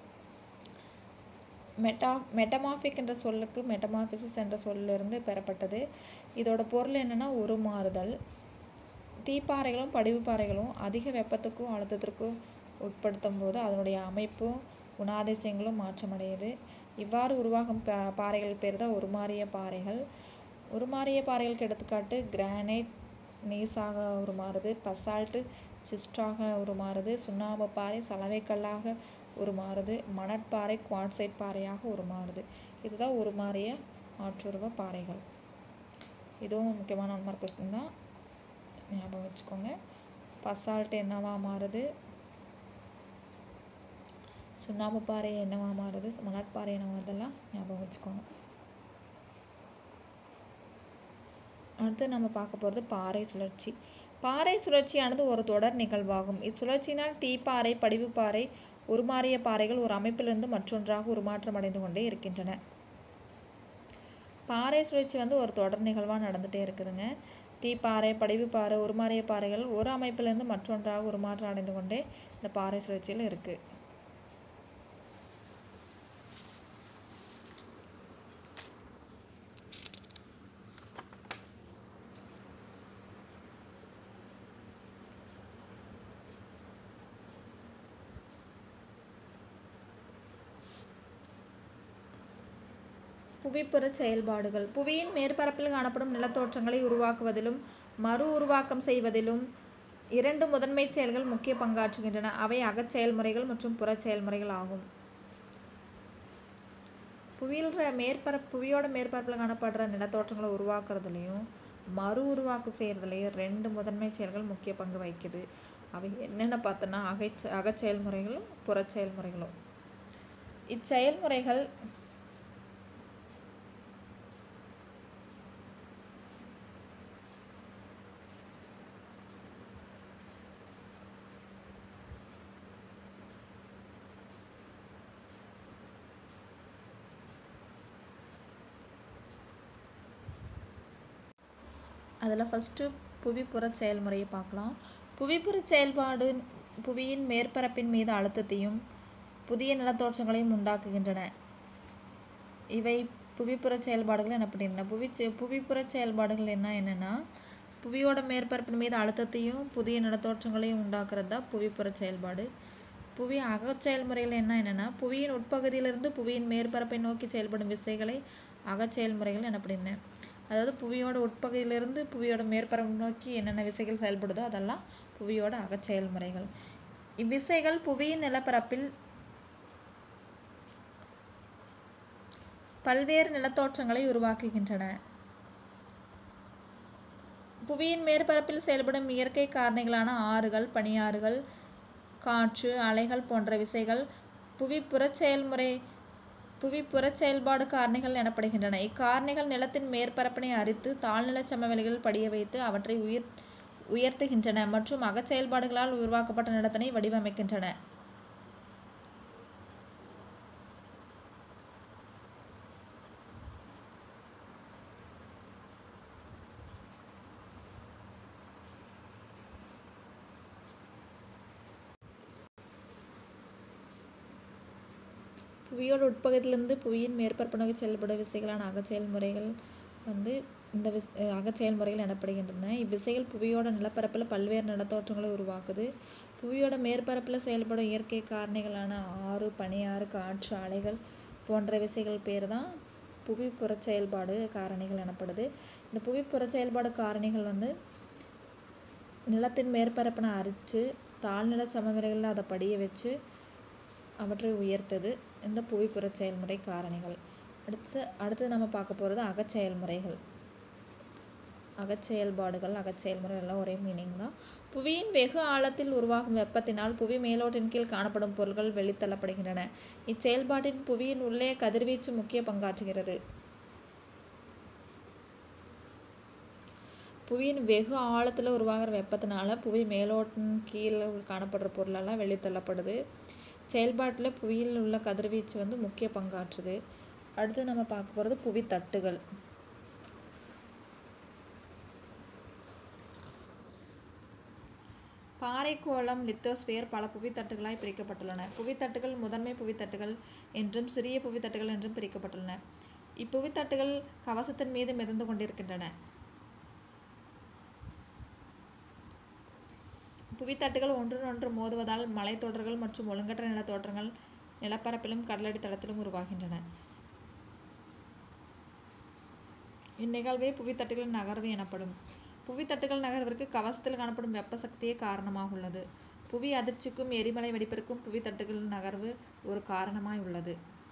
மெட்டா மெட்டமார்பிக் என்ற சொல்லுக்கு மெட்டமார்பிசஸ் என்ற சொல்லிலிருந்து பெறப்பட்டது. இதோட பொருள் என்னென்னா உருமாறுதல். தீப்பாறைகளும் படிவு பாறைகளும் அதிக வெப்பத்துக்கும் அழுத்தத்திற்கும் உட்படுத்தும் போது அதனுடைய அமைப்பும் குணாதிசயங்களும் மாற்றமடையுது. இவ்வாறு உருவாகும் பா பாறைகள் பேர் தான் உருமாறிய பாறைகள். உருமாறிய பாறைகளுக்கு எடுத்துக்காட்டு கிரானைட் நீஸாக உருமாறுது, பசால்ட்டு சிஸ்டாக உருமாறுது, சுண்ணாம்பு பாறை சலவைக்கல்லாக உருமாறுது, மணற்பாறை குவாட்சைட் பாறையாக உருமாறுது. இதுதான் உருமாறிய மாற்றுருவ பாறைகள். இதுவும் முக்கியமான ஒன் மார்க் கொஸ்டின் தான், ஞாபகம் வச்சுக்கோங்க. பசால்ட் என்னவா மாறுது, சுண்ணாம்பு பாறை என்னவா மாறுது, மணற்பாறை என்னவா மாறுதெல்லாம் ஞாபகம் வச்சுக்கோங்க. அடுத்து நம்ம பார்க்க போகிறது பாறை சுழற்சி. பாறை சுழற்சியானது ஒரு தொடர் நிகழ்வாகும். இச்சுழற்சியினால் தீப்பாறை, படிவுப்பாறை, உருமாறிய பாறைகள் ஒரு அமைப்பிலிருந்து மற்றொன்றாக உருமாற்றம் அடைந்து கொண்டே இருக்கின்றன. பாறை சுழற்சி வந்து ஒரு தொடர் நிகழ்வாக நடந்துகிட்டே இருக்குதுங்க. தீப்பாறை, படிவுப்பாறை, உருமாறிய பாறைகள் ஒரு அமைப்பிலிருந்து மற்றொன்றாக உருமாற்றம் அடைந்து கொண்டே இந்த பாறை சுழற்சியில் இருக்குது. புவிப்புற செயல்பாடுகள். புவியின் மேற்பரப்பில் காணப்படும் நிலத்தோற்றங்களை உருவாக்குவதிலும் மறு உருவாக்கம் செய்வதிலும் இரண்டு முதன்மை செயல்கள் முக்கிய பங்காற்றுகின்றன. அவை அகச் செயல்முறைகள் மற்றும் புற செயல்முறைகள் ஆகும். புவியில் மேற்பரப்பு புவியோட மேற்பரப்பில் காணப்படுற நிலத்தோற்றங்களை உருவாக்குறதுலையும் மறு உருவாக்கம் செய்கிறதுலையும் ரெண்டு முதன்மை செயல்கள் முக்கிய பங்கு வகிக்குது. அவை என்னென்ன பார்த்தோன்னா அகை அகச் செயல்முறைகளும் புற செயல்முறைகளும். இச்செயல்முறைகள் அதில் ஃபஸ்ட்டு புவிப்புற செயல்முறையை பார்க்கலாம். புவிப்புற செயல்பாடு புவியின் மேற்பரப்பின் மீது அழுத்தத்தையும் புதிய நிலத்தோற்றங்களையும் உண்டாக்குகின்றன. இவை புவிப்புற செயல்பாடுகள் எனப்படுகின்றன. புவி புவிப்புற செயல்பாடுகள் என்ன என்னென்னா புவியோட மேற்பரப்பின் மீது அழுத்தத்தையும் புதிய நிலத்தோற்றங்களையும் உண்டாக்குறது தான் புவிப்புற செயல்பாடு. புவி அகச் செயல்முறைகள் என்ன என்னென்னா புவியின் உட்பகுதியிலிருந்து புவியின் மேற்பரப்பை நோக்கி செயல்படும் விசைகளை அகச் செயல்முறைகள் எனப்படுகின்றன. அதாவது புவியோட உட்பகுதியிலிருந்து புவியோட மேற்பரப்பு நோக்கி என்னென்ன விசைகள் செயல்படுதோ அதெல்லாம் புவியோட அகச் செயல்முறைகள். இவ்விசைகள் புவியின் நிலப்பரப்பில் பல்வேறு நிலத்தோற்றங்களை உருவாக்குகின்றன. புவியின் மேற்பரப்பில் செயல்படும் இயற்கை காரணிகளான ஆறுகள், பனியாறுகள், காற்று, அலைகள் போன்ற விசைகள் புவிப்புற செயல்முறை புவிப்புற செயல்பாடு காரணிகள் எனப்படுகின்றன. இக்காரணிகள் நிலத்தின் மேற்பரப்பினை அரித்து தாழ்நில சமவெளிகளில் படிய வைத்து அவற்றை உயிர் உயர்த்துகின்றன மற்றும் அகச் செயல்பாடுகளால் உருவாக்கப்பட்ட நிலத்தினை வடிவமைக்கின்றன. புவியோட உட்பகுதியிலிருந்து புவியின் மேற்பரப்பு நோக்கி செயல்படும் விசைகளான அகச் செயல்முறைகள் வந்து இந்த விஸ் அகச் செயல்முறைகள் எனப்படுகின்றன. இவ்விசைகள் புவியோட நிலப்பரப்பில் பல்வேறு நிலத்தோற்றங்களை உருவாக்குது. புவியோட மேற்பரப்பில் செயல்படும் இயற்கை காரணிகளான ஆறு, பனியாறு, காற்று, அலைகள் போன்ற விசைகள் பேர் தான் புவிப்புற செயல்பாடு காரணிகள் எனப்படுது. இந்த புவிப்புற செயல்பாடு காரணிகள் வந்து நிலத்தின் மேற்பரப்பினை அரித்து தாழ்நில சமவெளிகளில் அதை படிய வச்சு அவற்றை உயர்த்தது இந்த புவிப்புற செயல்முறை காரணிகள். அடுத்து அடுத்து நம்ம பார்க்க போகிறது அகச் செயல்முறைகள். அகச் செயல்பாடுகள் அகச் செயல்முறை எல்லாம் ஒரே மீனிங் தான். புவியின் வெகு ஆழத்தில் உருவாகும் வெப்பத்தினால் புவி மேலோட்டின் கீழ் காணப்படும் பொருட்கள் வெளித்தள்ளப்படுகின்றன. இச்செயல்பாட்டின் புவியின் உள்ளே கதிர்வீச்சு முக்கிய பங்காற்றுகிறது. புவியின் வெகு ஆழத்தில் உருவாகிற வெப்பத்தினால புவி மேலோட்டின் கீழே காணப்படுற பொருளெல்லாம் வெளித்தள்ளப்படுது. செயல்பாட்டில் புவியில் உள்ள கதிர்வீச்சு வந்து முக்கிய பங்காற்றுது. அடுத்து நம்ம பார்க்க போகிறது புவித்தட்டுகள். பாறைக்கோளம், லித்தோஸ்பியர் பல புவித்தட்டுகளாய் பிரிக்கப்பட்டுள்ளன. புவித்தட்டுகள் முதன்மை புவித்தட்டுகள் என்றும் சிறிய புவித்தட்டுகள் என்றும் பிரிக்கப்பட்டுள்ளன. இப்புவித்தட்டுகள் கவசத்தின் மீது மிதந்து கொண்டிருக்கின்றன. புவித்தட்டுகள் ஒன்றுடன் மோதுவதால் மலைத்தொடர்கள் மற்றும் ஒழுங்கற்ற நிலத்தோற்றங்கள் நிலப்பரப்பிலும் கடலடி தளத்திலும் உருவாகின்றன. இந்நிகழ்வே புவித்தட்டுகளின் நகர்வு எனப்படும். புவித்தட்டுகள் நகர்விற்கு கவசத்தில் காணப்படும் வெப்ப சக்தியே காரணமாக உள்ளது. புவி அதிர்ச்சிக்கும் எரிமலை வெடிப்பிற்கும் புவித்தட்டுகளின் நகர்வு ஒரு காரணமாய் உள்ளது.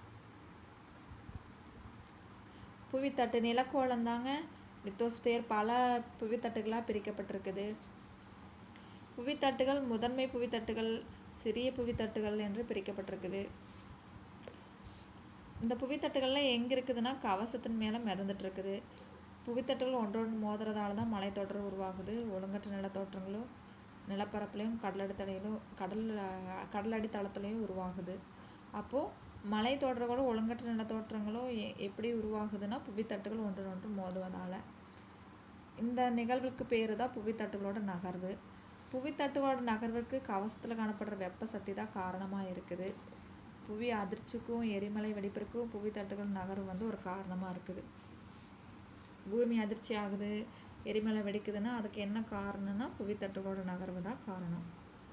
புவித்தட்டு நிலக்கோளந்தாங்க லித்தோஸ்பியர் பல புவித்தட்டுகளாக பிரிக்கப்பட்டிருக்குது. புவித்தட்டுகள் முதன்மை புவித்தட்டுகள், சிறிய புவித்தட்டுகள் என்று பிரிக்கப்பட்டிருக்குது. இந்த புவித்தட்டுகள்லாம் எங்கே இருக்குதுன்னா கவசத்தின் மேலே மிதந்துட்டு இருக்குது. புவித்தட்டுகள் ஒன்றொன்று மோதுறதால தான் மலைத்தொடர் உருவாகுது. ஒழுங்கற்ற நிலத்தோற்றங்களும் நிலப்பரப்புலையும் கடலடித்தலையிலும் கடல் கடலடி தளத்துலையும் உருவாகுது. அப்போது மலைத்தொடர்களும் ஒழுங்கற்ற நிலத்தோற்றங்களும் எ எப்படி உருவாகுதுன்னா புவித்தட்டுகள் ஒன்று ஒன்று மோதுவதால். இந்த நிகழ்வுக்கு பேர் தான் புவித்தட்டுகளோட நகர்வு. புவித்தட்டுகளோட நகர்வுக்கு கவசத்தில் காணப்படுற வெப்ப சக்தி தான் காரணமாக இருக்குது. புவி அதிர்ச்சிக்கும் எரிமலை வெடிப்பிற்கும் புவித்தட்டுகள் நகர்வு வந்து ஒரு காரணமாக இருக்குது. பூமி அதிர்ச்சி ஆகுது, எரிமலை வெடிக்குதுன்னா அதுக்கு என்ன காரணம்னா புவித்தட்டுகளோட நகர்வு தான் காரணம்.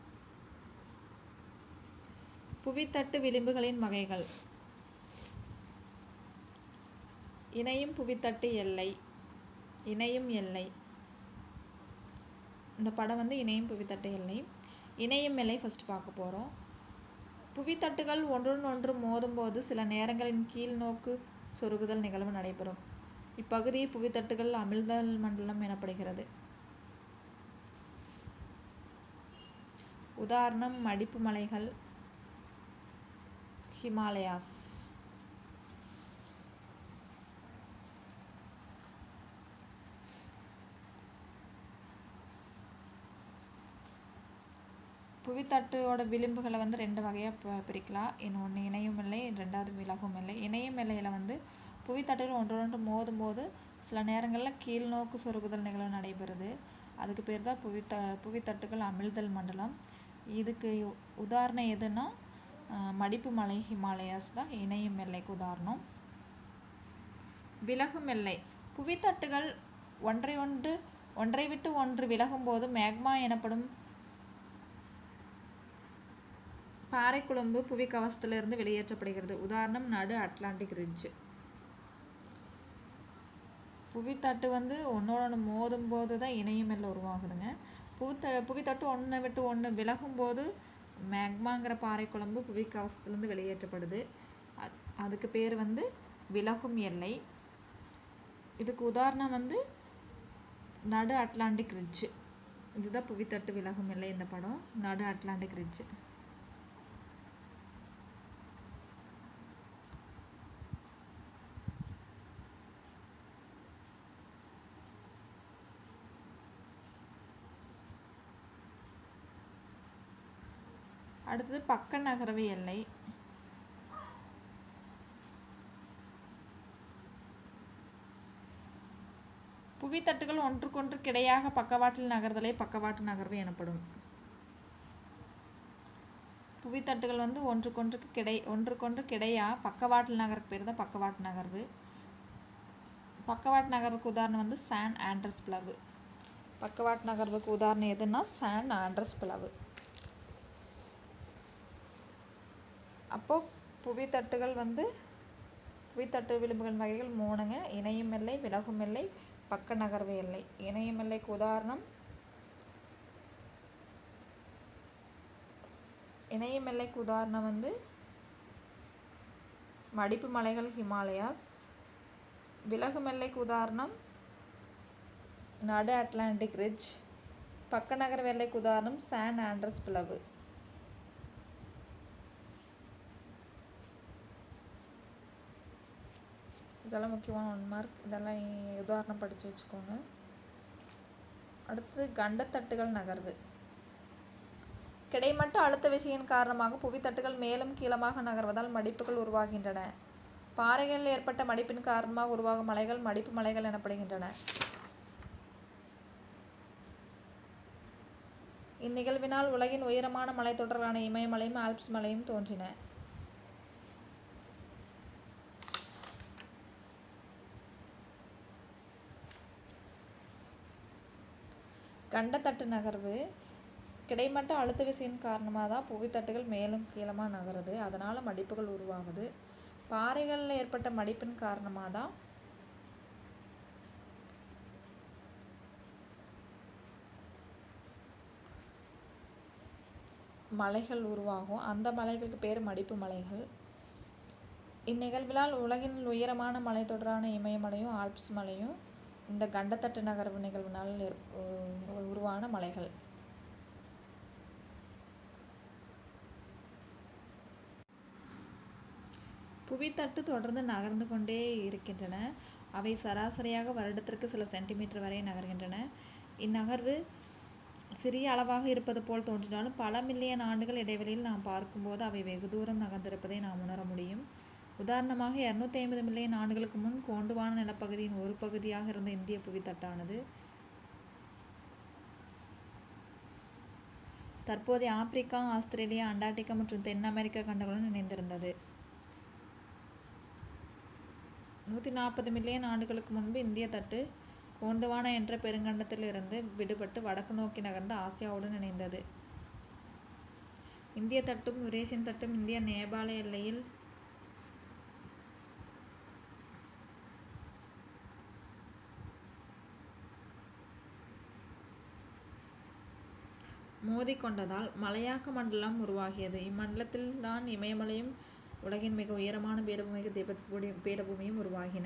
புவித்தட்டு விளிம்புகளின் வகைகள். இணையும் புவித்தட்டு எல்லை. இணையும் எல்லை. இந்த படம் வந்து இணையும் புவித்தட்டு எல்லை. இணையும் எல்லை ஃபஸ்ட்டு பார்க்க போகிறோம். புவித்தட்டுகள் ஒன்றுடன் ஒன்று மோதும்போது சில நேரங்களின் கீழ் நோக்கு சொருகுதல் நிகழ்வு நடைபெறும். இப்பகுதி புவித்தட்டுகள் அமிழ்தல் மண்டலம் எனப்படுகிறது. உதாரணம் மடிப்பு மலைகள், ஹிமாலயாஸ். புவித்தட்டோட விளிம்புகளை வந்து ரெண்டு வகையாக பிரிக்கலாம். இன்னொன்று இணையும் எல்லை, ரெண்டாவது விலகும் எல்லை. இணையும் எல்லையில் வந்து புவித்தட்டுகள் ஒன்றொன்று மோதும் போது சில நேரங்களில் கீழ் நோக்கு சொருகுதல் நிகழ்வு நடைபெறுது. அதுக்கு பேர் தான் புவித்த புவித்தட்டுகள் அமிழ்தல் மண்டலம். இதுக்கு உதாரணம் எதுன்னா மடிப்பு மலை, ஹிமாலயாஸ் தான் இணையும் எல்லைக்கு உதாரணம். விலகும் எல்லை. புவித்தட்டுகள் ஒன்றை ஒன்று ஒன்றை விட்டு ஒன்று விலகும் போது மேக்மா எனப்படும் பாறைக்குழம்பு புவி கவசத்திலிருந்து வெளியேற்றப்படுகிறது. உதாரணம் நடு அட்லாண்டிக் ரிட்ஜ். புவித்தட்டு வந்து ஒன்றோட ஒன்று மோதும் போது தான் இணையும் எல்லை உருவாகுதுங்க. புவித்த புவித்தட்டு ஒன்றை விட்டு ஒன்று விலகும் போது மேக்மாங்கிற பாறைக்குழம்பு புவி கவசத்திலிருந்து வெளியேற்றப்படுது. அது அதுக்கு பேர் வந்து விலகும் எல்லை. இதுக்கு உதாரணம் வந்து நடு அட்லாண்டிக் ரிட்ஜ். இதுதான் புவித்தட்டு விலகும் எல்லை. இந்த படம் நடு அட்லாண்டிக் ரிட்ஜ். அடுத்தது பக்க நகர்வு எல்லை. புவித்தட்டுகள் ஒன்றுக்கொன்று கிடையாக பக்கவாட்டில் நகர்தலே பக்கவாட்டு நகர்வு எனப்படும். புவித்தட்டுகள் வந்து ஒன்றுக்கொன்றுக்கு கிடை ஒன்றுக்கொன்று கிடையா பக்கவாட்டில் நகருக்கு பேர் தான் பக்கவாட்டு நகர்வு. பக்கவாட்டு நகர்வுக்கு உதாரணம் வந்து சான் ஆண்ட்ரஸ் பிளவு. பக்கவாட்டு நகர்வுக்கு உதாரணம் எதுன்னா சான் ஆண்ட்ரஸ் பிளவு. அப்போது புவித்தட்டுகள் வந்து புவித்தட்டு விளிம்புகள் வகைகள் மூணுங்க. இணையும் எல்லை, விலகும் எல்லை, பக்க நகர்வு எல்லை. இணையும் எல்லைக்கு உதாரணம் இணையும் எல்லைக்கு உதாரணம் வந்து மடிப்பு மலைகள், ஹிமாலயாஸ். விலகும் எல்லைக்கு உதாரணம் நடு அட்லாண்டிக் ரிட்ஜ். பக்க நகர்வு எல்லைக்கு உதாரணம் சான் ஆண்ட்ரஸ் பிளவு. இதெல்லாம் முக்கியமான ஒன் மார்க். இதெல்லாம் உதாரணம் படித்து வச்சுக்கோங்க. அடுத்து கண்டத்தட்டுகள் நகர்வு. கிடைமட்ட அழுத்த விசையின் காரணமாக புவித்தட்டுகள் மேலும் கீழமாக நகர்வதால் மடிப்புகள் உருவாகின்றன. பாறைகளில் ஏற்பட்ட மடிப்பின் காரணமாக உருவாகும் மலைகள் மடிப்பு மலைகள் எனப்படுகின்றன. இந்நிகழ்வினால் உலகின் உயரமான மலைத்தொடர்களான இமயமலையும் ஆல்ப்ஸ் மலையும் தோன்றின. கண்டத்தட்டு நகர்வு. கிடைமட்ட அழுத்த விசையின் காரணமாக தான் புவித்தட்டுகள் மேலும் கீழமாக நகருது. அதனால் மடிப்புகள் உருவாகுது. பாறைகளில் ஏற்பட்ட மடிப்பின் காரணமாக தான் மலைகள் உருவாகும். அந்த மலைகளுக்கு பேர் மடிப்பு மலைகள். இந்நிகழ்வினால் உலகின் உயரமான மலைத்தொடரான இமயமலையும் ஆல்ப்ஸ் மலையும் இந்த கண்டத்தட்டு நகர்வு நிகழ்வினால் உருவான மலைகள். புவித்தட்டு தொடர்ந்து நகர்ந்து கொண்டே இருக்கின்றன. அவை சராசரியாக வருடத்திற்கு சில சென்டிமீட்டர் வரை நகர்கின்றன. இந்நகர்வு சிறிய அளவாக இருப்பது போல் தோன்றினாலும் பல மில்லியன் ஆண்டுகள் இடைவெளியில் நாம் பார்க்கும்போது அவை வெகு தூரம் நகர்ந்திருப்பதை நாம் உணர முடியும். உதாரணமாக, இருநூத்தி ஐம்பது மில்லியன் ஆண்டுகளுக்கு முன் கோண்டுவான நிலப்பகுதியின் ஒரு பகுதியாக இருந்த இந்திய புவித்தட்டானது தற்போதைய ஆப்பிரிக்கா, ஆஸ்திரேலியா, அண்டார்டிகா மற்றும் தென் அமெரிக்கா கண்டங்களுடன் இணைந்திருந்தது. நூற்றி நாற்பது மில்லியன் ஆண்டுகளுக்கு முன்பு இந்திய தட்டு கோண்டுவானா என்ற பெருங்கண்டத்தில் இருந்து விடுபட்டு வடக்கு நோக்கி நகர்ந்து ஆசியாவுடன் இணைந்தது. இந்திய தட்டும் யுரேஷியன் தட்டும் இந்திய நேபாள எல்லையில் மோதிக்கொண்டதால் மலையாக்க மண்டலம் உருவாகியது. இம்மண்டலத்தில் தான் இமயமலையும் உலகின் மிக உயரமான பீடபூமிக்கு திபெத் பீடபூமியும் உருவாகின.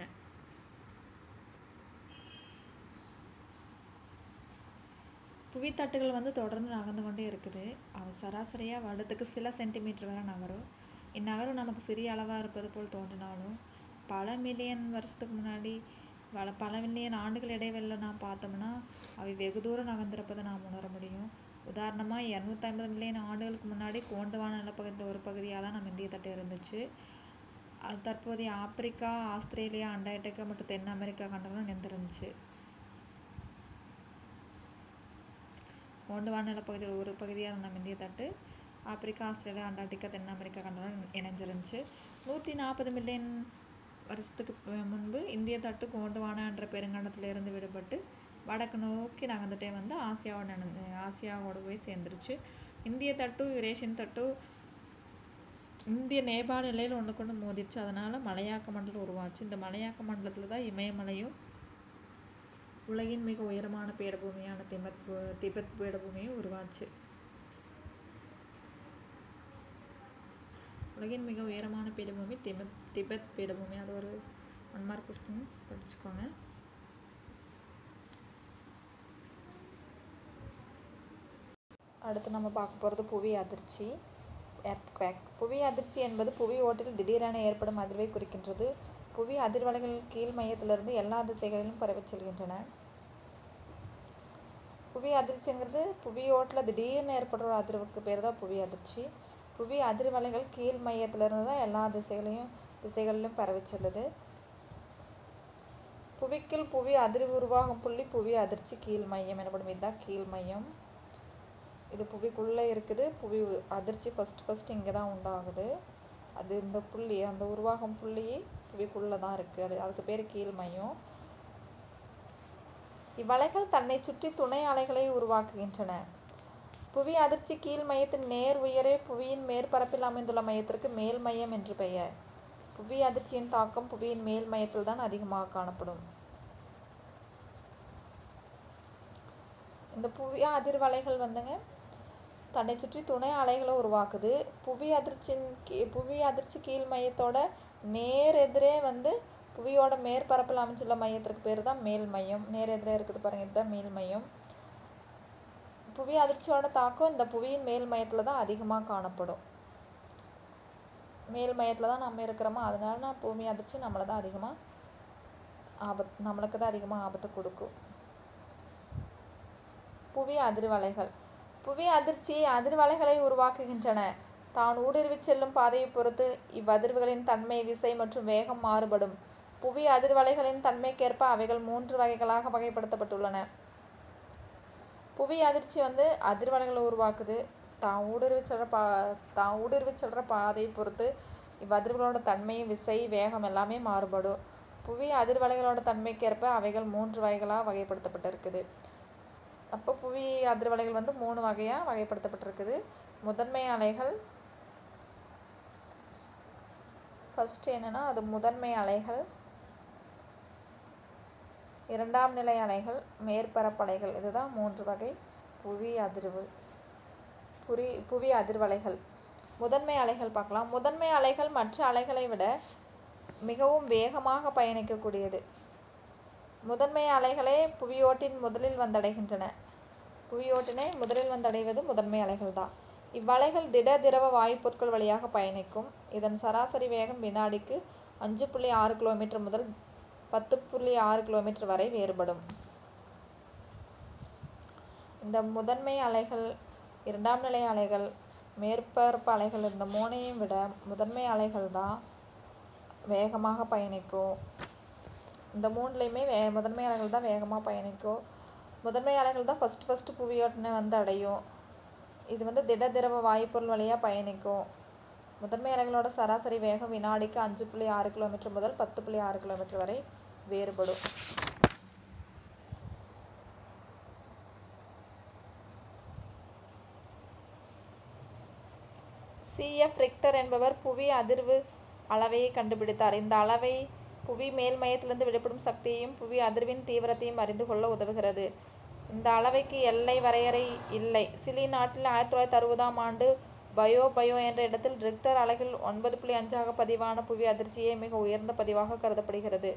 புவித்தட்டுகள் வந்து தொடர்ந்து நகர்ந்து கொண்டே இருக்குது. அவை சராசரியாக வருடத்துக்கு சில சென்டிமீட்டர் வரை நகரும். இந்நகர்வு நமக்கு சிறிய அளவாக இருப்பது போல் தோன்றினாலும் பல மில்லியன் வருஷத்துக்கு முன்னாடி பல பல மில்லியன் ஆண்டுகள் இடைவெளியில் நாம் பார்த்தோம்னா அவை வெகு தூரம் நகர்ந்திருப்பதை நாம் உணர முடியும். உதாரணமாக, இரநூத்தி ஐம்பது மில்லியன் ஆண்டுகளுக்கு முன்னாடி கோண்டுவான நிலப்பகுதியில் ஒரு பகுதியாக தான் நம்ம இந்திய தட்டு இருந்துச்சு. அது தற்போதைய ஆப்பிரிக்கா, ஆஸ்திரேலியா, அண்டார்டிகா மற்றும் தென் அமெரிக்கா கண்டங்களும் இணைந்திருந்துச்சு. கோண்டுவான நிலப்பகுதியில் ஒரு பகுதியாக இருந்த நம்ம இந்திய தட்டு ஆப்பிரிக்கா, ஆஸ்திரேலியா, அண்டார்டிகா, தென் அமெரிக்கா கண்டங்களும் இணைஞ்சிருந்துச்சு. நூற்றி நாற்பது மில்லியன் வருஷத்துக்கு முன்பு இந்திய தட்டு கோண்டுவானா என்ற பெருங்கண்டத்திலிருந்து விடுபட்டு வடக்கு நோக்கி நகர்ந்துட்டே வந்து ஆசியாவோட ஆசியாவோட போய் சேர்ந்துருச்சு. இந்திய தட்டு யுரேஷியன் தட்டு இந்திய நேபாள எல்லையில் ஒன்று கொண்டு மோதிச்சு. அதனால் மலையாக்க மண்டலம் உருவாச்சு. இந்த மலையாக்க மண்டலத்தில் தான் இமயமலையும் உலகின் மிக உயரமான பீடபூமியான திபெத் திபெத் பீடபூமியும் உருவாச்சு. உலகின் மிக உயரமான பீடபூமி திபெத் திபெத் பீடபூமி. அது ஒரு ஒன் மார்க் கொஸ்டின் படிச்சுக்கோங்க. அடுத்து நம்ம பார்க்க போகிறது புவி அதிர்ச்சி, எர்த்குவேக். புவி அதிர்ச்சி என்பது புவி ஓட்டில் திடீரென ஏற்படும் அதிர்வை குறிக்கின்றது. புவி அதிர்வலைகள் கீழ் மையத்திலிருந்து எல்லா திசைகளிலும் பரவிச் செல்கின்றன. புவி அதிர்ச்சிங்கிறது புவி ஓட்டில் திடீர்னு ஏற்படுற அதிர்வுக்கு பேர் தான் புவி அதிர்ச்சி. புவி அதிர்வலைகள் கீழ் மையத்திலிருந்து தான் எல்லா திசைகளையும் திசைகளிலும் பரவிச் செல்லுது. புவிக்குள் புவி அதிர்வு உருவாகும் புள்ளி புவி அதிர்ச்சி கீழ் மையம் எனப்படும். இதுதான் கீழ் மையம். இது புவிக்குள்ளே இருக்குது. புவி அதிர்ச்சி ஃபஸ்ட் ஃபஸ்ட் இங்கே தான் உண்டாகுது. அது இந்த புள்ளி அந்த உருவாகும் புள்ளி புவிக்குள்ளே தான் இருக்குது. அது அதுக்கு பேர் கீழ் மையம். இவ்வலைகள் தன்னை சுற்றி துணை அலைகளை உருவாக்குகின்றன. புவி அதிர்ச்சி கீழ் மையத்தின் நேர் உயரே புவியின் மேற்பரப்பில் அமைந்துள்ள மையத்திற்கு மேல் மையம் என்று பெயர். புவி அதிர்ச்சியின் தாக்கம் புவியின் மேல் மையத்தில் தான் அதிகமாக காணப்படும். இந்த புவி அதிர்வலைகள் வந்துங்க தன்னை சுற்றி துணை அலைகளை உருவாக்குது. புவி அதிர்ச்சியின் புவி அதிர்ச்சி கீழ் மையத்தோட நேர் எதிரே வந்து புவியோட மேற்பரப்பில் அமைஞ்சுள்ள மையத்திற்கு பேர் தான் மேல் மையம். நேர் எதிரே இருக்குது பாருங்க, இதுதான் மேல் மையம். புவி அதிர்ச்சியோட தாக்கம் இந்த புவியின் மேல் மையத்தில் தான் அதிகமாக காணப்படும். மேல் மையத்தில் தான் நம்ம இருக்கிறோமா, அதனால நான் பூமி அதிர்ச்சி நம்மளை தான் அதிகமாக ஆபத்து நம்மளுக்கு தான் அதிகமாக ஆபத்து கொடுக்கும். புவி அதிர்வலைகள். புவி அதிர்ச்சி அதிர்வலைகளை உருவாக்குகின்றன. தான் ஊடுருவி செல்லும் பாதையை பொறுத்து இவ்வதிர்வுகளின் தன்மை, விசை மற்றும் வேகம் மாறுபடும். புவி அதிர்வலைகளின் தன்மைக்கேற்ப அவைகள் மூன்று வகைகளாக வகைப்படுத்தப்பட்டுள்ளன. புவி அதிர்ச்சி வந்து அதிர்வலைகளை உருவாக்குது. தான் ஊடுருவி செல்ற பா தான் ஊடுருவி செல்ற பாதையை பொறுத்து இவ்வதிர்வுகளோட தன்மை, விசை, வேகம் எல்லாமே மாறுபடும். புவி அதிர்வலைகளோட தன்மைக்கேற்ப அவைகள் மூன்று வகைகளாக வகைப்படுத்தப்பட்டிருக்குது. அப்போ புவி அதிர்வலைகள் வந்து மூணு வகையாக வகைப்படுத்தப்பட்டிருக்குது. முதன்மை அலைகள் ஃபஸ்ட்டு என்னென்னா அது முதன்மை அலைகள், இரண்டாம் நிலை அலைகள், மேற்பரப்பலைகள். இதுதான் மூன்று வகை புவி அதிர்வு புரி புவி அதிர்வலைகள். முதன்மை அலைகள் பார்க்கலாம். முதன்மை அலைகள் மற்ற அலைகளை விட மிகவும் வேகமாக பயணிக்கக்கூடியது. முதன்மை அலைகளே புவியோட்டின் முதலில் வந்தடைகின்றன. புவியோட்டினை முதலில் வந்தடைவது முதன்மை அலைகள் தான். இவ்வலைகள் திட திரவ வாயுப்பொருட்கள் வழியாக பயணிக்கும். இதன் சராசரி வேகம் வினாடிக்கு அஞ்சு புள்ளி ஆறு கிலோமீட்டர் முதல் பத்து புள்ளி ஆறு கிலோமீட்டர் வரை வேறுபடும். இந்த முதன்மை அலைகள், இரண்டாம் நிலை அலைகள், மேற்பரப்பு அலைகள் இந்த மூணையும் விட முதன்மை அலைகள் தான் வேகமாக பயணிக்கும். இந்த மூணுலேயுமே வே முதன்மை அலைகள் தான் வேகமாக பயணிக்கும். முதன்மை அலைகள் தான் ஃபஸ்ட் ஃபஸ்ட்டு புவியோட்டனை வந்து அடையும். இது வந்து திட திரவ வாயுப்பொருள் வழியாக பயணிக்கும். முதன்மை அலைகளோட சராசரி வேகம் வினாடிக்கு அஞ்சு புள்ளி ஆறு கிலோமீட்டர் முதல் பத்து புள்ளி ஆறு கிலோமீட்டர் வரை வேறுபடும். சி எஃப் ரிக்டர் என்பவர் புவி அதிர்வு அளவையை கண்டுபிடித்தார். இந்த அளவை புவி மேல் மையத்திலிருந்து வெளிப்படும் சக்தியையும் புவி அதிர்வின் தீவிரத்தையும் அறிந்து கொள்ள உதவுகிறது. இந்த அளவைக்கு எல்லை வரையறை இல்லை. சிலி நாட்டில் ஆயிரத்தி தொள்ளாயிரத்தி அறுபதாம் ஆண்டு பயோ பயோ என்ற இடத்தில் ரிக்டர் அலைகள் ஒன்பது புள்ளி அஞ்சாக பதிவான புவி அதிர்ச்சியே மிக உயர்ந்த பதிவாக கருதப்படுகிறது.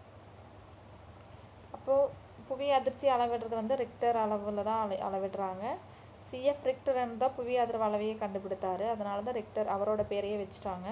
அப்போது புவி அதிர்ச்சி அளவிடுறது வந்து ரிக்டர் அளவில் தான் அள அளவிடுறாங்க. சிஎஃப் ரிக்டர் தான் புவி அதிர்வு அளவையை கண்டுபிடித்தாரு. அதனால தான் ரிக்டர் அவரோட பேரையே வச்சுட்டாங்க.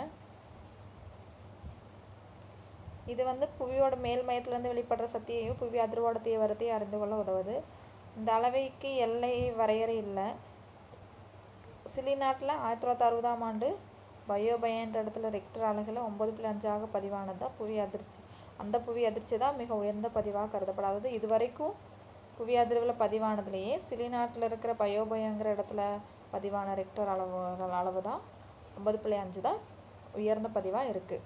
இது வந்து புவியோட மேல் மையத்திலிருந்து வெளிப்படுற சக்தியையும் புவி அதிர்வோட தீவிரத்தையும் அறிந்து கொள்ள உதவுது. இந்த அளவைக்கு எல்லை வரையறை இல்லை. சிலி நாட்டில் ஆயிரத்தி தொள்ளாயிரத்தி அறுபதாம் ஆண்டு பயோ பயோ என்ற இடத்துல ரிக்டர் அலைகள் ஒம்பது புள்ளி அஞ்சாக பதிவானது தான் புவி அதிர்ச்சி. அந்த புவி அதிர்ச்சி தான் மிக உயர்ந்த பதிவாக கருதப்படாதது. இது வரைக்கும் புவி அதிர்வில் பதிவானதுலேயே சிலி நாட்டில் இருக்கிற பயோ பயோங்கிற இடத்துல பதிவான ரிக்டர் அளவு அளவு தான் ஒம்பது புள்ளி அஞ்சு தான் உயர்ந்த பதிவாக இருக்குது.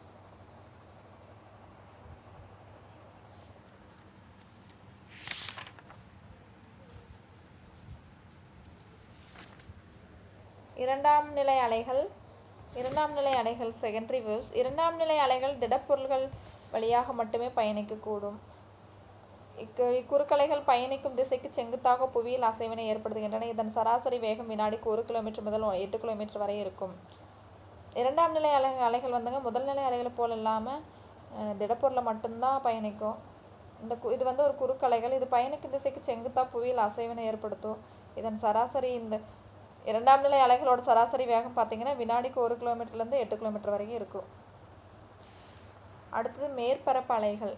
இரண்டாம் நிலை அலைகள் இரண்டாம் நிலை அலைகள் செகண்டரி வேவ்ஸ். இரண்டாம் நிலை அலைகள் திடப்பொருள்கள் வழியாக மட்டுமே பயணிக்கக்கூடும். இக்கு இக்குறுக்கலைகள் பயணிக்கும் திசைக்கு செங்குத்தாக புவியில் அசைவினை ஏற்படுத்துகின்றன. இதன் சராசரி வேகம் வினாடிக்கு ஒரு கிலோமீட்டர் முதல் எட்டு கிலோமீட்டர் வரை இருக்கும். இரண்டாம் நிலை அலை அலைகள் வந்துங்க முதல் நிலை அலைகளை போல் இல்லாமல் திடப்பொருளை மட்டும்தான் பயணிக்கும். இந்த கு இது வந்து ஒரு குறுக்கலைகள். இது பயணிக்கும் திசைக்கு செங்குத்தாக புவியில் அசைவினை ஏற்படுத்தும். இதன் சராசரி இந்த இரண்டாம் நிலை அலைகளோட சராசரி வேகம் பார்த்திங்கன்னா வினாடிக்கு ஒரு கிலோமீட்டர்லேருந்து எட்டு கிலோமீட்டர் வரைக்கும் இருக்கும். அடுத்தது மேற்பரப்பு அலைகள்.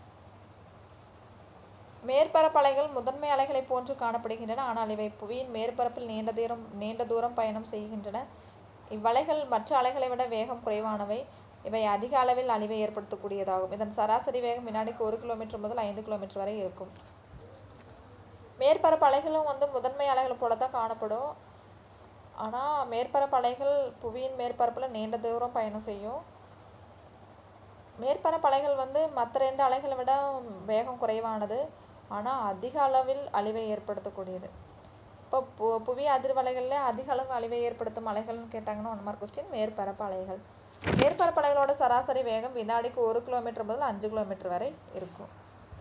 மேற்பரப்பு அலைகள் முதன்மை அலைகளை போன்று காணப்படுகின்றன. ஆனால் இவை புவியின் மேற்பரப்பில் நீண்ட தூரம் நீண்ட தூரம் பயணம் செய்கின்றன. இவ்வலைகள் மற்ற அலைகளை விட வேகம் குறைவானவை. இவை அதிக அளவில் அழிவை ஏற்படுத்தக்கூடியதாகும். இதன் சராசரி வேகம் வினாடிக்கு ஒரு கிலோமீட்டர் முதல் ஐந்து கிலோமீட்டர் வரை இருக்கும். மேற்பரப்பு அலைகளும் வந்து முதன்மை அலைகளை போல தான் காணப்படும். ஆனால் மேற்பரப்பு அலைகள் புவியின் மேற்பரப்பில் நீண்ட தூரம் பயணம் செய்யும். மேற்பரப்பு அலைகள் வந்து மற்ற ரெண்டு அலைகளை விட வேகம் குறைவானது. ஆனால் அதிக அளவில் அழிவை ஏற்படுத்தக்கூடியது. இப்போ பு புவி அதிர்வலைகளில் அதிக அளவு அழிவை ஏற்படுத்தும் அலைகள்னு கேட்டாங்கன்னா ஒன் மார்க் கொஸ்டின் மேற்பரப்பு அலைகள். மேற்பரப்பு அலைகளோட சராசரி வேகம் வினாடிக்கு ஒரு கிலோமீட்டர் முதல் அஞ்சு கிலோமீட்டர் வரை இருக்கும்.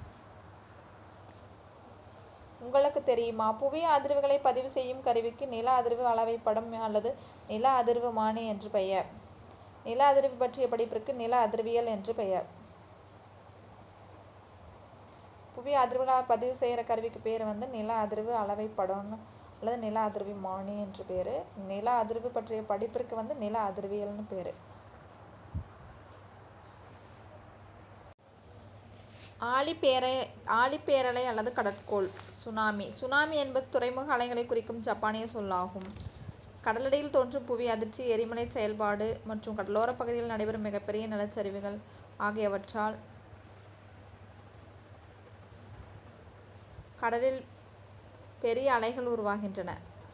உங்களுக்கு தெரியுமா? புவி அதிர்வுகளை பதிவு செய்யும் கருவிக்கு நில அதிர்வு அளவை படம் அல்லது நில அதிர்வு மானி என்று பெயர். நில அதிர்வு பற்றிய படிப்பிற்கு நில அதிர்வியல் என்று பெயர். புவி அதிர்வுகளை பதிவு செய்கிற கருவிக்கு பேர் வந்து நில அதிர்வு அளவை படம் அல்லது நில அதிர்வு மானி என்று பேர். நில அதிர்வு பற்றிய படிப்பிற்கு வந்து நில அதிர்வியல்னு பேர். ஆழிப்பேரை ஆழிப்பேரலை அல்லது கடற்கோள். சுனாமி. சுனாமி என்பது துறைமுக அலைகளை குறிக்கும் ஜப்பானிய சொல்லாகும். கடலடியில் தோன்றும் புவி அதிர்ச்சி, எரிமலை செயல்பாடு மற்றும் கடலோர பகுதியில் நடைபெறும் மிகப்பெரிய நிலச்சரிவுகள் ஆகியவற்றால் கடலில் பெரிய அலைகள் உருவாகின்றன.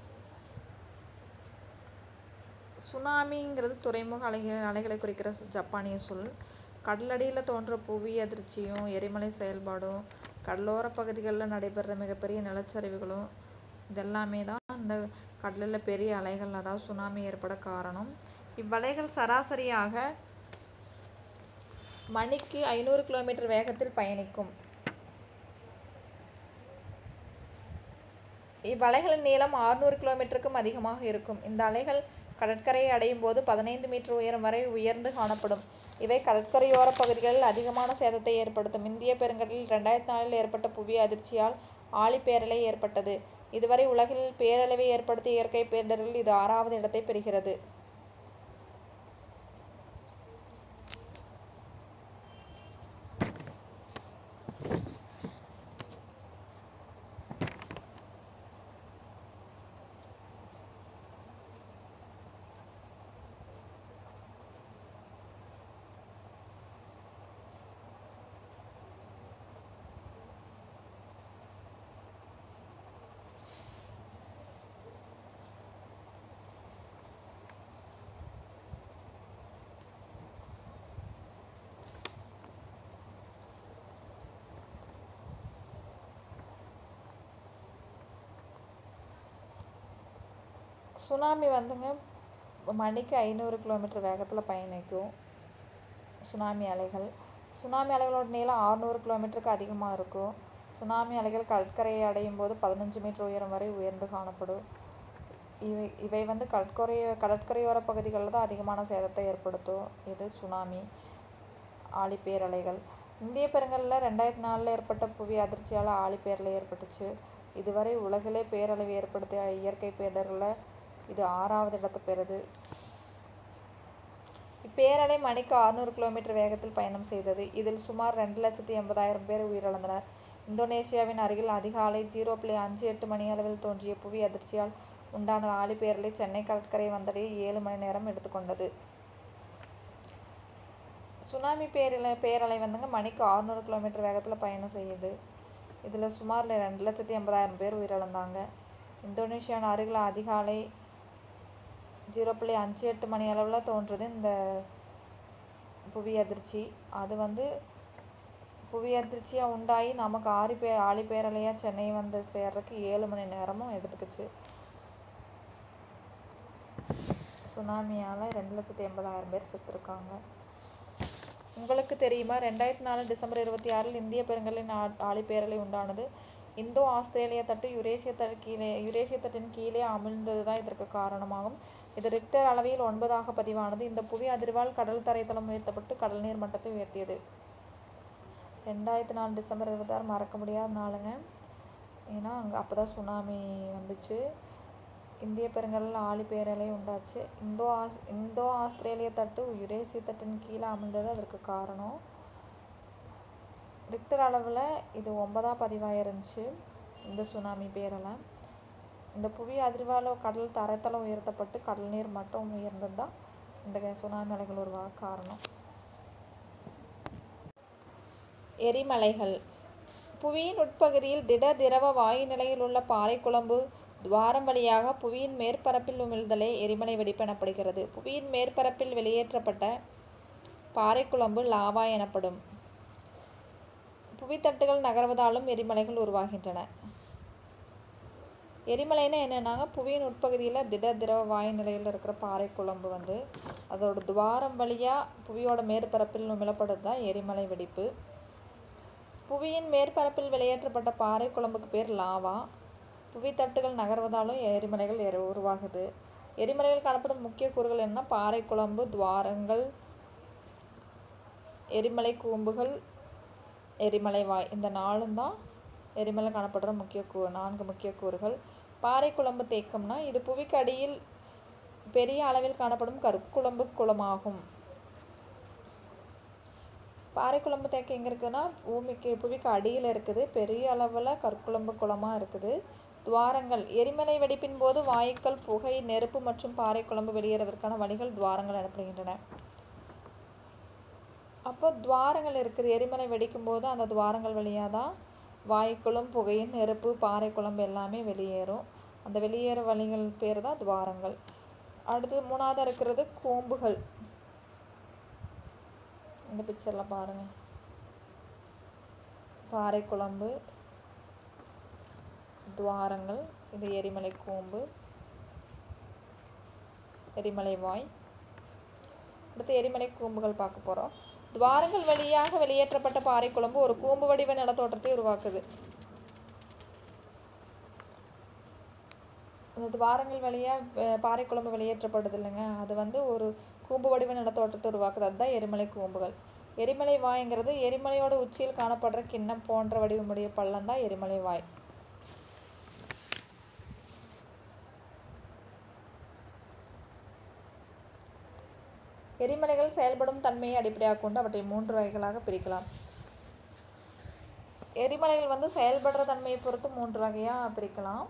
சுனாமிங்கிறது துறைமுக அலைகள் அலைகளை குறிக்கிற ஜப்பானிய சொல். கடலடியில் தோன்ற புவி அதிர்ச்சியும் எரிமலை செயல்பாடும் கடலோர பகுதிகளில் நடைபெறுற மிகப்பெரிய நிலச்சரிவுகளும் இதெல்லாமே தான் இந்த கடலில் பெரிய அலைகள் அதாவது சுனாமி ஏற்பட காரணம். இவ்வலைகள் சராசரியாக மணிக்கு ஐநூறு கிலோமீட்டர் வேகத்தில் பயணிக்கும். இவ்வலைகளின் நீளம் அறுநூறு கிலோமீட்டருக்கும் அதிகமாக இருக்கும். இந்த அலைகள் கடற்கரையை அடையும் போது பதினைந்து மீட்டர் உயரம் வரை உயர்ந்து காணப்படும். இவை கடற்கரையோர பகுதிகளில் அதிகமான சேதத்தை ஏற்படுத்தும். இந்திய பெருங்கடலில் ரெண்டாயிரத்தி நாலில் ஏற்பட்ட புவி அதிர்ச்சியால் ஆழிப்பேரலை ஏற்பட்டது. இதுவரை உலகில் பேரழிவை ஏற்படுத்திய இயற்கை பேரிடரில் இது ஆறாவது இடத்தை பெறுகிறது. சுனாமி வந்துங்க மணிக்கு ஐநூறு கிலோமீட்டர் வேகத்தில் பயணிக்கும் சுனாமி அலைகள். சுனாமி அலைகளோட நீளம் அறுநூறு கிலோமீட்டருக்கு அதிகமாக இருக்கும். சுனாமி அலைகள் கடற்கரையை அடையும் போது பதினஞ்சு மீட்டர் உயரம் வரை உயர்ந்து காணப்படும். இவை இவை வந்து கடற்கரை கடற்கரையோர பகுதிகளில் தான் அதிகமான சேதத்தை ஏற்படுத்தும். இது சுனாமி ஆழிப்பேரலைகள். இந்திய பெருங்கடலில் ரெண்டாயிரத்தி நாலில் ஏற்பட்ட புவி அதிர்ச்சியால் ஆழிப்பேரலை ஏற்பட்டுச்சு. இதுவரை உலகிலே பேரழிவு ஏற்படுத்திய இயற்கை பேரிடர்களில் இது ஆறாவது இடத்தை பெறுது. இப்பேரலை மணிக்கு அறுநூறு கிலோமீட்டர் வேகத்தில் பயணம் செய்தது. இதில் சுமார் ரெண்டு லட்சத்தி எண்பதாயிரம் பேர் உயிரிழந்தனர். இந்தோனேசியாவின் அருகில் அதிகாலை ஜீரோ புள்ளி அஞ்சு எட்டு மணி அளவில் தோன்றிய புவி அதிர்ச்சியால் உண்டான ஆழிப்பேரலை சென்னை கடற்கரை வந்தடைய ஏழு மணி நேரம் எடுத்துக்கொண்டது. சுனாமி பேரலை பேரலை வந்துங்க மணிக்கு அறுநூறு கிலோமீட்டர் வேகத்தில் பயணம் செய்யுது. இதில் சுமார் ரெண்டு லட்சத்தி எண்பதாயிரம் பேர் உயிரிழந்தாங்க. இந்தோனேஷியாவின் அருகில் அதிகாலை ஜீரோ புள்ளி அஞ்சு எட்டு மணி அளவில் தோன்றுது இந்த புவி அதிர்ச்சி. அது வந்து புவி அதிர்ச்சியாக உண்டாகி நமக்கு ஆறி பே ஆழிப்பேரலையாக சென்னை வந்து சேர்றதுக்கு ஏழு மணி நேரமும் எடுத்துக்கிச்சு. சுனாமியால் ரெண்டு லட்சத்தி எண்பதாயிரம் பேர் செத்துருக்காங்க. உங்களுக்கு தெரியுமா, ரெண்டாயிரத்தி நாலு டிசம்பர் இருபத்தி ஆறில் இந்திய பெருங்கடலின் ஆழிப்பேரலை உண்டானது. இந்தோ ஆஸ்திரேலிய தட்டு யுரேசிய தட்டு கீழே யுரேசிய தட்டின் கீழே அமிழ்ந்தது தான் இதற்கு காரணமாகும். இது ரிக்டர் அளவில் ஒன்பதாக பதிவானது. இந்த புவி அதிர்வால் கடல் தரைத்தளம் உயர்த்தப்பட்டு கடல் நீர் மட்டத்தை உயர்த்தியது. ரெண்டாயிரத்தி நாலு டிசம்பர் இருபத்தி ஆறு மறக்க முடியாத நாளுங்க. ஏன்னா அங்கே அப்போ தான் சுனாமி வந்துச்சு. இந்திய பெருங்கடலில் ஆழிப்பேரலை உண்டாச்சு. இந்தோ ஆஸ் இந்தோ ஆஸ்திரேலிய தட்டு யுரேசிய தட்டின் கீழே அமிழ்ந்தது அதற்கு காரணம். ரிக்டர் அளவில் இது ஒன்பதாக பதிவாக இருந்துச்சு இந்த சுனாமி பேரலை. இந்த புவி அதிர்வால் கடல் தரைத்தளம் உயர்த்தப்பட்டு கடல் நீர் மட்டம் உயர்ந்தது தான் இந்த சுனாமி அலைகள் உருவாக காரணம். எரிமலைகள். புவியின் உட்பகுதியில் திட திரவ வாயு நிலையில் உள்ள பாறை குழம்பு துவாரம் வழியாக புவியின் மேற்பரப்பில் உமிழ்தலே எரிமலை வெடிப்பு எனப்படுகிறது. புவியின் மேற்பரப்பில் வெளியேற்றப்பட்ட பாறை குழம்பு லாவா எனப்படும். புவித்தட்டுகள் நகர்வதாலும் எரிமலைகள் உருவாகின்றன. எரிமலைன்னா என்னென்னாங்க, புவியின் உட்பகுதியில் திட திரவ வாயு நிலையில் இருக்கிற பாறை குழம்பு வந்து அதோட துவாரம் வழியாக புவியோட மேற்பரப்பில் உமிழப்படுறது தான் எரிமலை வெடிப்பு. புவியின் மேற்பரப்பில் வெளியேற்றப்பட்ட பாறை குழம்புக்கு பேர் லாவா. புவித்தட்டுகள் நகர்வதாலும் எரிமலைகள் உருவாகுது. எரிமலைகள் காணப்படும் முக்கிய கூறுகள் என்ன? பாறை குழம்பு, துவாரங்கள், எரிமலை கூம்புகள், எரிமலை வாய். இந்த நாலும் தான் எரிமலை காணப்படுற முக்கிய கூ நான்கு முக்கிய கூறுகள். பாறை குழம்பு தேக்கம்னா இது புவிக்கு அடியில் பெரிய அளவில் காணப்படும் கற்குழம்பு குளமாகும். பாறை குழம்பு தேக்கம் எங்கே இருக்குதுன்னா பூமிக்கு புவிக்கு அடியில் இருக்குது. பெரிய அளவில் கற்குழம்பு குளமாக இருக்குது. துவாரங்கள். எரிமலை வெடிப்பின் போது வாயுக்கள், புகை, நெருப்பு மற்றும் பாறை குழம்பு வெளியேறுவதற்கான வழிகள் துவாரங்கள் எனப்படுகின்றன. அப்போ துவாரங்கள் இருக்குது. எரிமலை வெடிக்கும் போது அந்த துவாரங்கள் வழியாக தான் வாயுக்களும் புகையும் நெருப்பு பாறை குழம்பு எல்லாமே வெளியேறும். அந்த வெளியேற வழிகள் பேர் தான் துவாரங்கள். அடுத்து மூணாவது இருக்கிறது கூம்புகள். இந்த பிக்சரில் பாருங்கள். பாறை குழம்பு, துவாரங்கள், இது எரிமலை கூம்பு, எரிமலை வாய். அடுத்து எரிமலை கூம்புகள் பார்க்க போகிறோம். துவாரங்கள் வழியாக வெளியேற்றப்பட்ட பாறை குழம்பு ஒரு கூம்பு வடிவ நிலத்தோற்றத்தை உருவாக்குது. அந்த துவாரங்கள் வழியாக பாறை குழம்பு வெளியேற்றப்படுது இல்லைங்க, அது வந்து ஒரு கூம்பு வடிவ நிலத்தோற்றத்தை உருவாக்குது. அதுதான் எரிமலை கூம்புகள். எரிமலை வாய்ங்கிறது எரிமலையோட உச்சியில் காணப்படுற கிண்ணம் போன்ற வடிவமுடைய பள்ளம் தான் எரிமலை வாய். எரிமலைகள் செயல்படும் தன்மையை அடிப்படையாக கொண்டு அவற்றை மூன்று வகைகளாக பிரிக்கலாம். எரிமலைகள் வந்து செயல்படுற தன்மையை பொறுத்து மூன்று வகையாக பிரிக்கலாம்.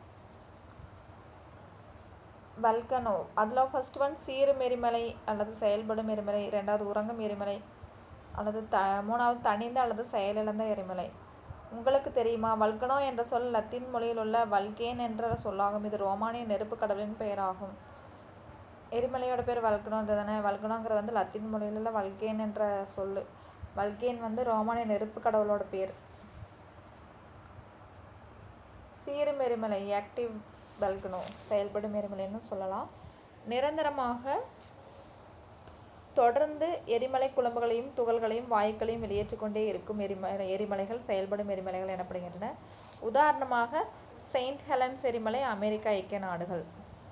வல்கனோ, அதில் ஃபர்ஸ்ட் ஒன் சீரும் எரிமலை அல்லது செயல்படும் எரிமலை, ரெண்டாவது உறங்கும் எரிமலை அல்லது த மூணாவது தணிந்த அல்லது செயலிழந்த எரிமலை. உங்களுக்கு தெரியுமா, வல்கனோ என்ற சொல் லத்தீன் மொழியில் உள்ள வல்கேன் என்ற சொல்லாகும். இது ரோமானிய நெருப்பு கடவுளின் பெயராகும். எரிமலையோட பேர் வல்கனோ தானே. வல்கனோங்கிறது வந்து லத்தீன் மொழியில் உள்ள வல்கேன் என்ற சொல். வல்கேன் வந்து ரோமானிய நெருப்பு கடவுளோட பேர். சீரும் எரிமலை ஆக்டிவ் வல்கனோ செயல்படும் எரிமலைன்னு சொல்லலாம். நிரந்தரமாக தொடர்ந்து எரிமலை குழம்புகளையும் துகள்களையும் வாயுக்களையும் வெளியேற்றிக்கொண்டே இருக்கும் எரிமலை எரிமலைகள் செயல்படும் எரிமலைகள் எனப்படுகின்றன. உதாரணமாக செயின்ட் ஹெலன்ஸ் எரிமலை அமெரிக்கா ஐக்கிய நாடுகள்.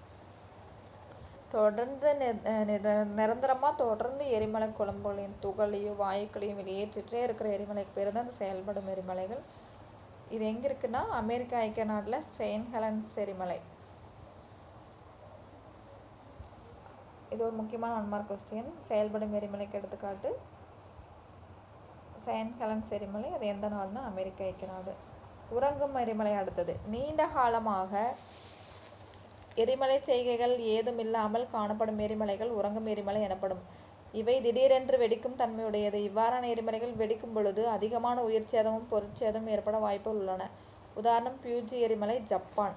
தொடர்ந்து நிரந்தரமாக தொடர்ந்து எரிமலை குழம்புகளையும் துகளையும் வாயுக்களையும் வெளியேற்றிட்டே இருக்கிற எரிமலைக்கு பேர் தான் அந்த செயல்படும் எரிமலைகள். இது எங்கே இருக்குன்னா அமெரிக்கா ஐக்கிய நாட்டில் செயின்ட் ஹெலன்ஸ் எரிமலை. இது ஒரு முக்கியமான ஒன் மார்க் கொஸ்டின். செயல்படும் எரிமலைக்கு எடுத்துக்காட்டு செயின்ட் ஹெலன்ஸ் எரிமலை. அது எந்த நாடுனா அமெரிக்கா ஐக்கிய நாடு. உறங்கும் எரிமலை அடுத்தது. நீண்ட காலமாக எரிமலை செய்கைகள் ஏதும் இல்லாமல் காணப்படும் எரிமலைகள் உறங்கும் எரிமலை எனப்படும். இவை திடீரென்று வெடிக்கும் தன்மையுடையது. இவ்வாறான எரிமலைகள் வெடிக்கும் பொழுது அதிகமான உயிர் சேதமும் பொருட்சேதமும் ஏற்பட வாய்ப்புகள் உள்ளன. உதாரணம் பியூஜி எரிமலை ஜப்பான்.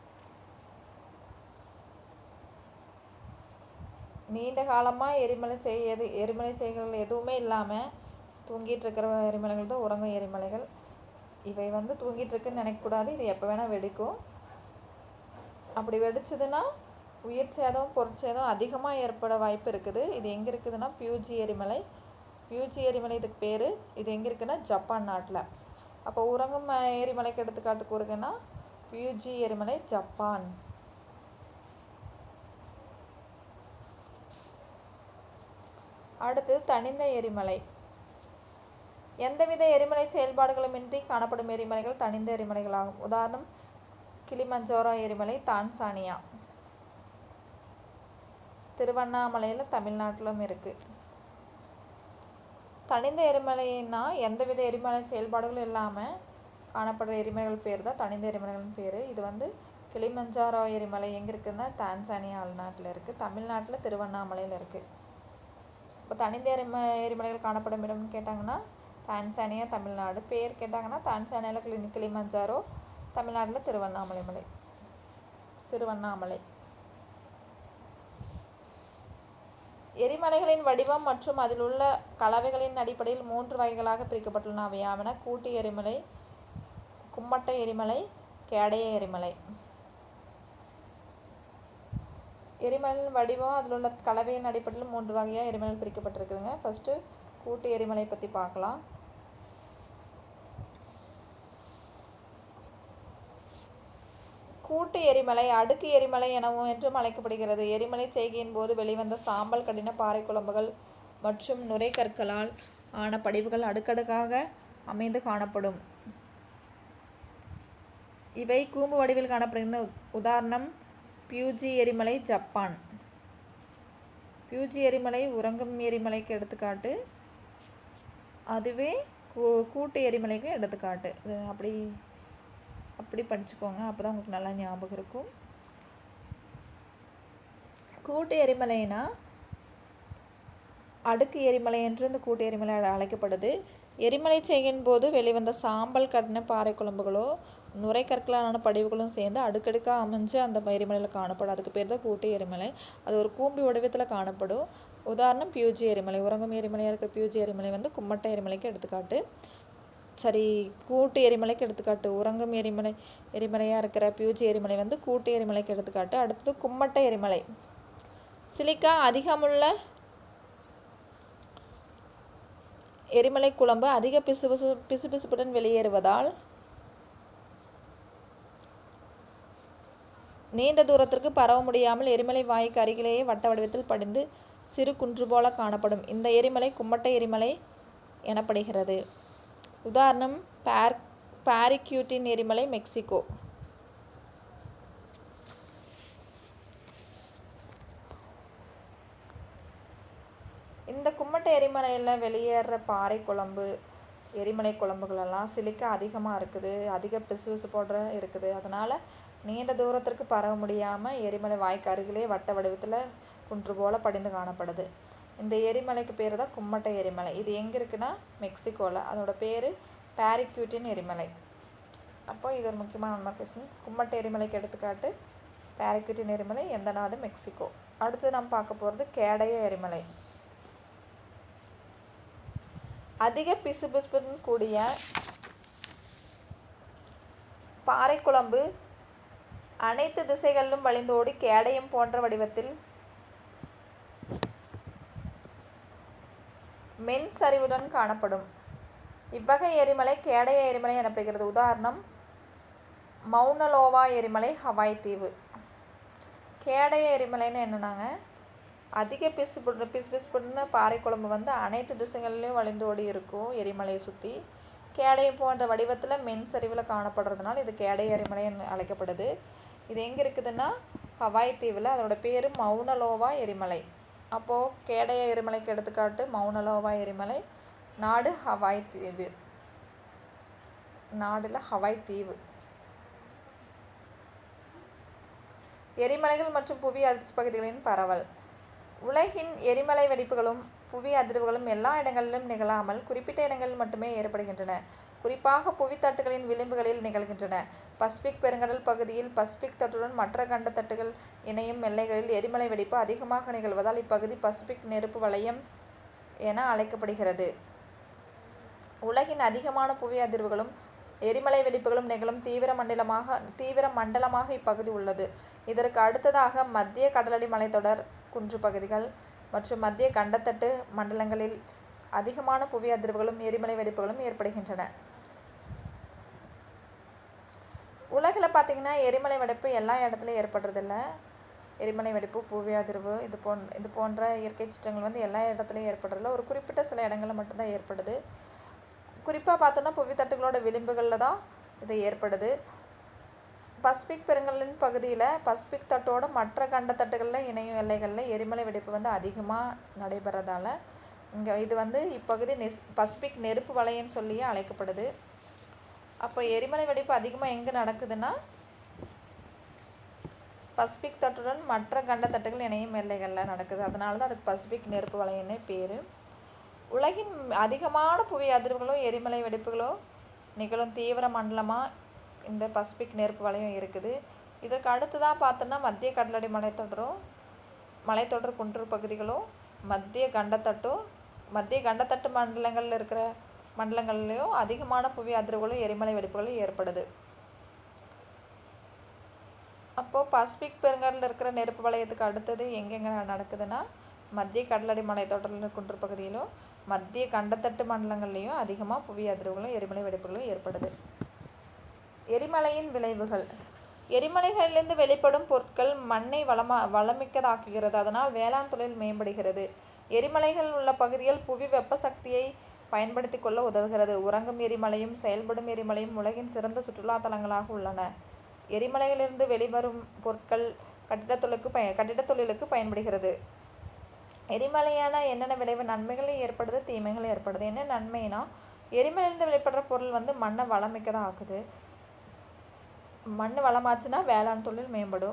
நீண்ட காலமாக எரிமலை செய்ய எது எரிமலை செய்கைகள் எதுவுமே இல்லாமல் தூங்கிட்டு இருக்கிற எரிமலைகள் தான் உறங்கும் எரிமலைகள். இவை வந்து தூங்கிட்டு இருக்குன்னு நினைக்கக்கூடாது. இது எப்போ வேணால் வெடிக்கும். அப்படி வெடிச்சதுன்னா உயிர் சேதம் பொருட்சேதம் அதிகமாக ஏற்பட வாய்ப்பு இருக்குது. இது எங்கே இருக்குதுன்னா பியூஜி எரிமலை. பியூஜி எரிமலை இதுக்கு பேர். இது எங்கே இருக்குன்னா ஜப்பான் நாட்டில். அப்போ உறங்கும் எரிமலைக்கு எடுத்துக்காட்டு கூறுங்கன்னா பியூஜி எரிமலை ஜப்பான். அடுத்து தனிந்த எரிமலை. எந்தவித எரிமலை செயல்பாடுகளுமின்றி காணப்படும் எரிமலைகள் தனிந்த எரிமலைகளாகும். உதாரணம் கிளிமஞ்சாரோ எரிமலை தான்சானியா. திருவண்ணாமலையில் தமிழ்நாட்டிலும் இருக்குது. தனிந்த எரிமலைன்னா எந்தவித எரிமலை செயல்பாடுகளும் இல்லாமல் காணப்படுற எரிமலைகள் பேர் தான் தனிந்த எரிமலைகளின் பேர். இது வந்து கிளிமஞ்சாரோ எரிமலை எங்கே இருக்குதுன்னா தான்சானியா நாட்டில் இருக்குது. தமிழ்நாட்டில் திருவண்ணாமலையில் இருக்குது. இப்போ தனிந்த எரிம எரிமலைகள் காணப்படும் இடம்னு கேட்டாங்கன்னா தான்சானியா தமிழ்நாடு. பேர் கேட்டாங்கன்னா தான்சானியாவில் கிளி கிளிமஞ்சாரோ, தமிழ்நாட்டில் திருவண்ணாமலை மலை திருவண்ணாமலை எரிமலைகளின் வடிவம் மற்றும் அதில் உள்ள கலவைகளின் அடிப்படையில் மூன்று வகைகளாக பிரிக்கப்பட்டுள்ளன. அவையாவன கூட்டு எரிமலை, கும்மட்டை எரிமலை, கேடைய எரிமலை. எரிமலையின் வடிவம் அதில் உள்ள கலவையின் அடிப்படையில் மூன்று வகையாக எரிமலைகள் பிரிக்கப்பட்டிருக்குதுங்க. ஃபஸ்ட்டு கூட்டு எரிமலை பற்றி பார்க்கலாம். கூட்டு எரிமலை அடுக்கு எரிமலை எனவும் என்றும் அழைக்கப்படுகிறது. எரிமலை செய்கையின் போது வெளிவந்த சாம்பல் கடின பாறை குழம்புகள் மற்றும் நுரை கற்களால் ஆன படிவுகள் அடுக்கடுக்காக அமைந்து காணப்படும். இவை கூம்பு வடிவில் காணப்படுகின்றன. உதாரணம் பியூஜி எரிமலை ஜப்பான். பியூஜி எரிமலை உறங்கும் எரிமலைக்கு எடுத்துக்காட்டு. அதுவே கூ கூட்டு எரிமலைக்கு எடுத்துக்காட்டு. இது அப்படி அப்படி படிச்சுக்கோங்க. அப்போ தான் உங்களுக்கு நல்லா ஞாபகம் இருக்கும். கூட்டு எரிமலைனா அடுக்கு எரிமலை என்று இந்த கூட்டு எரிமலை அழைக்கப்படுது. எரிமலை செய்கையின் போது வெளிவந்த சாம்பல் கடின பாறை குழம்புகளோ நுரை கற்களான படிவுகளும் சேர்ந்து அடுக்கடுக்காக அமைஞ்சு அந்த எரிமலையில் காணப்படும். அதுக்கு பேர் தான் கூட்டு எரிமலை. அது ஒரு கூம்பு வடிவத்தில் காணப்படும். உதாரணம் பியூஜி எரிமலை. உறங்கும் எரிமலையாக இருக்கிற பியூஜி எரிமலை வந்து கும்மட்டை எரிமலைக்கு எடுத்துக்காட்டு. சரி, கூட்டு எரிமலைக்கு எடுத்துக்காட்டு. உறங்கும் எரிமலை எரிமலையாக இருக்கிற பியூஜி எரிமலை வந்து கூட்டு எரிமலைக்கு எடுத்துக்காட்டு. அடுத்தது கும்மட்டை எரிமலை. சிலிக்கா அதிகமுள்ள எரிமலை குழம்பு அதிக பிசுபிசு பிசுபிசுப்புடன் வெளியேறுவதால் நீண்ட தூரத்திற்கு பரவ முடியாமல் எரிமலை வாய்க்கு அருகிலேயே வட்ட வடிவத்தில் படிந்து சிறு குன்று போல காணப்படும். இந்த எரிமலை கும்மட்டை எரிமலை எனப்படுகிறது. உதாரணம் பார் பாரிக்யூட்டின் எரிமலை மெக்சிகோ. இந்த கும்மட்டை எரிமலையில் வெளியேற பாறை குழம்பு எரிமலை குழம்புகளெல்லாம் சிலிக்கா அதிகமாக இருக்குது, அதிக பிசுபிசு போடுற இருக்குது. அதனால் நீண்ட தூரத்திற்கு பரவ முடியாமல் எரிமலை வாய்க்கு அருகிலே வட்ட வடிவத்தில் குன்று போல் படிந்து காணப்படுது. இந்த எரிமலைக்கு பேர் தான் கும்மட்டை எரிமலை. இது எங்கே இருக்குன்னா மெக்சிகோவில். அதோட பேர் பாரிக்யூட்டின் எரிமலை. அப்போ இது ஒரு முக்கியமான ஒன் மார்க் கொஸ்டின். கும்மட்டை எரிமலைக்கு எடுத்துக்காட்டு பாரிக்யூட்டின் எரிமலை. எந்த நாடு? மெக்சிகோ. அடுத்து நம்ம பார்க்க போகிறது கேடைய எரிமலை. அதிக பிசுபிசுப்புடன் கூடிய பாறை குழம்பு அனைத்து திசைகளிலும் வழிந்தோடி கேடயம் போன்ற வடிவத்தில் மென் சரிவுடன் காணப்படும். இவ்வகை எரிமலை கேடய எரிமலை எனப்படுகிறது. உதாரணம் மவுனலோவா எரிமலை, ஹவாய் தீவு. கேடய எரிமலைன்னு என்னன்னாங்க, அதிக பிசு புடு பிசு பிசுப்புன்னு பாறை குழம்பு வந்து அனைத்து திசைகளிலையும் வழிந்தோடி இருக்கும் எரிமலையை சுற்றி. கேடயம் போன்ற வடிவத்தில் மென் சரிவில் காணப்படுறதுனால இது கேடய எரிமலை அழைக்கப்படுது. இது எங்கே இருக்குதுன்னா ஹவாய் தீவில். அதோட பேர் மவுனலோவா எரிமலை. அப்போது கேடய எரிமலைக்கு எடுத்துக்காட்டு மவுனலோவா எரிமலை. நாடு ஹவாய் தீவு. நாடுல ஹவாய் தீவு. எரிமலைகள் மற்றும் புவி அதிர்ச்சி பகுதிகளின் பரவல். உலகின் எரிமலை வெடிப்புகளும் புவி அதிர்வுகளும் எல்லா இடங்களிலும் நிகழாமல் குறிப்பிட்ட இடங்களில் மட்டுமே ஏற்படுகின்றன. குறிப்பாக புவித்தட்டுகளின் விளிம்புகளில் நிகழ்கின்றன. பசிபிக் பெருங்கடல் பகுதியில் பசிபிக் தட்டுடன் மற்ற கண்டத்தட்டுகள் இணையும் எல்லைகளில் எரிமலை வெடிப்பு அதிகமாக நிகழ்வதால் இப்பகுதி பசிபிக் நெருப்பு வலயம் என அழைக்கப்படுகிறது. உலகின் அதிகமான புவி அதிர்வுகளும் எரிமலை வெடிப்புகளும் நிகழும் தீவிர மண்டலமாக தீவிர மண்டலமாக இப்பகுதி உள்ளது. இதற்கு அடுத்ததாக மத்திய கடலடி மலைத்தொடர் குன்று பகுதிகள் மற்றும் மத்திய கண்டத்தட்டு மண்டலங்களில் அதிகமான புவி அதிர்வுகளும் எரிமலை வெடிப்புகளும் ஏற்படுகின்றன. உலகில் பார்த்திங்கன்னா எரிமலை வெடிப்பு எல்லா இடத்துலையும் ஏற்படுறதில்ல. எரிமலை வெடிப்பு, புவி அதிர்வு இது போன் இது போன்ற இயற்கை சீற்றங்கள் வந்து எல்லா இடத்துலையும் ஏற்படுறதில்ல. ஒரு குறிப்பிட்ட சில இடங்களில் மட்டும்தான் ஏற்படுது. குறிப்பாக பார்த்தோன்னா புவித்தட்டுகளோட விளிம்புகளில் தான் இது ஏற்படுது. பசிபிக் பெருங்கடலின் பகுதியில் பசிபிக் தட்டோட மற்ற கண்டத்தட்டுகளில் இணையும் எல்லைகளில் எரிமலை வெடிப்பு வந்து அதிகமாக நடைபெறதால இங்கே இது வந்து இப்பகுதி நெஸ் பசிபிக் நெருப்பு வலயம்னு சொல்லியே அழைக்கப்படுது. அப்போ எரிமலை வெடிப்பு அதிகமாக எங்கே நடக்குதுன்னா பசிபிக் தட்டுடன் மற்ற கண்டத்தட்டுகள் இணையும் எல்லைகளில் நடக்குது. அதனால தான் அதுக்கு பசிபிக் நெருப்பு வலயம்னே பேர். உலகின் அதிகமான புவி அதிர்வுகளும் எரிமலை வெடிப்புகளும் நிகழும் தீவிர மண்டலமாக இந்த பசிபிக் நெருப்பு வலயம் இருக்குது. இதற்கு அடுத்ததாக பார்த்தோன்னா மத்திய கடலடி மலைத்தொடரும் மலைத்தொடர் குன்று பகுதிகளும் மத்திய கண்டத்தட்டும் மத்திய கண்டத்தட்டு மண்டலங்களில் இருக்கிற மண்டலங்கள்லேயும் அதிகமான புவி அதிர்வுகளும் எரிமலை வெடிப்புகளும் ஏற்படுது. அப்போது பசிபிக் பெருங்கடலில் இருக்கிற நெருப்பு வலயத்துக்கு அடுத்தது எங்கெங்கே நடக்குதுன்னா மத்திய கடலடி மலைத்தொடர் குன்று பகுதியிலும் மத்திய கண்டத்தட்டு மண்டலங்கள்லேயும் அதிகமாக புவி அதிர்வுகளும் எரிமலை வெடிப்புகளும் ஏற்படுது. எரிமலையின் விளைவுகள். எரிமலைகளிலிருந்து வெளிப்படும் பொருட்கள் மண்ணை வளமா வளமிக்கதாக்குகிறது. அதனால் வேளாண் தொழில் மேம்படுகிறது. எரிமலைகள் உள்ள பகுதிகள் புவி வெப்ப சக்தியை பயன்படுத்தி கொள்ள உதவுகிறது. உறங்கும் எரிமலையும் செயல்படும் எரிமலையும் உலகின் சிறந்த சுற்றுலா தலங்களாக உள்ளன. எரிமலைகளிலிருந்து வெளிவரும் பொருட்கள் கட்டிடத் தொழிலுக்கு பய கட்டிடத் தொழிலுக்கு பயன்படுகிறது. எரிமலையான என்னென்ன விளைவு நன்மைகளும் ஏற்படுது, தீமைகளும் ஏற்படுது. என்ன நன்மைனா எரிமலையிலிருந்து வெளிப்படுற பொருள் வந்து மண்ணை வளமிக்கதான் ஆக்குது. மண் வளமாச்சுன்னா வேளாண் தொழில் மேம்படும்.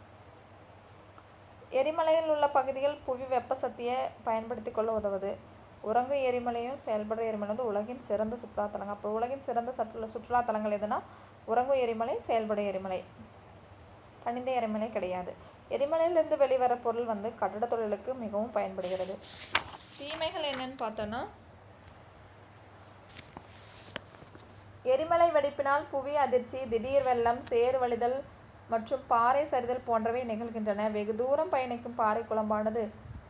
எரிமலையில் உள்ள பகுதிகள் புவி வெப்ப சக்தியை பயன்படுத்தி கொள்ள உதவுது. உறங்கும் எரிமலையும் செயல்படுற எரிமலை வந்து உலகின் சிறந்த சுற்றுலா தலங்கள். அப்போ உலகின் சிறந்த சுற்றுலா சுற்றுலா தலங்கள் எதுனா உறங்கும் எரிமலை, செயல்படும் எரிமலை. தனிந்த எரிமலை கிடையாது. எரிமலையிலிருந்து வெளிவர பொருள் வந்து கட்டட தொழிலுக்கு மிகவும் பயன்படுகிறது. தீமைகள் என்னன்னு பார்த்தோன்னா எரிமலை வெடிப்பினால் புவி அதிர்ச்சி, திடீர் வெள்ளம், சேறு வழிதல் மற்றும் பாறை சரிதல் போன்றவை நிகழ்கின்றன. வெகு தூரம் பயணிக்கும் பாறை குழம்பானது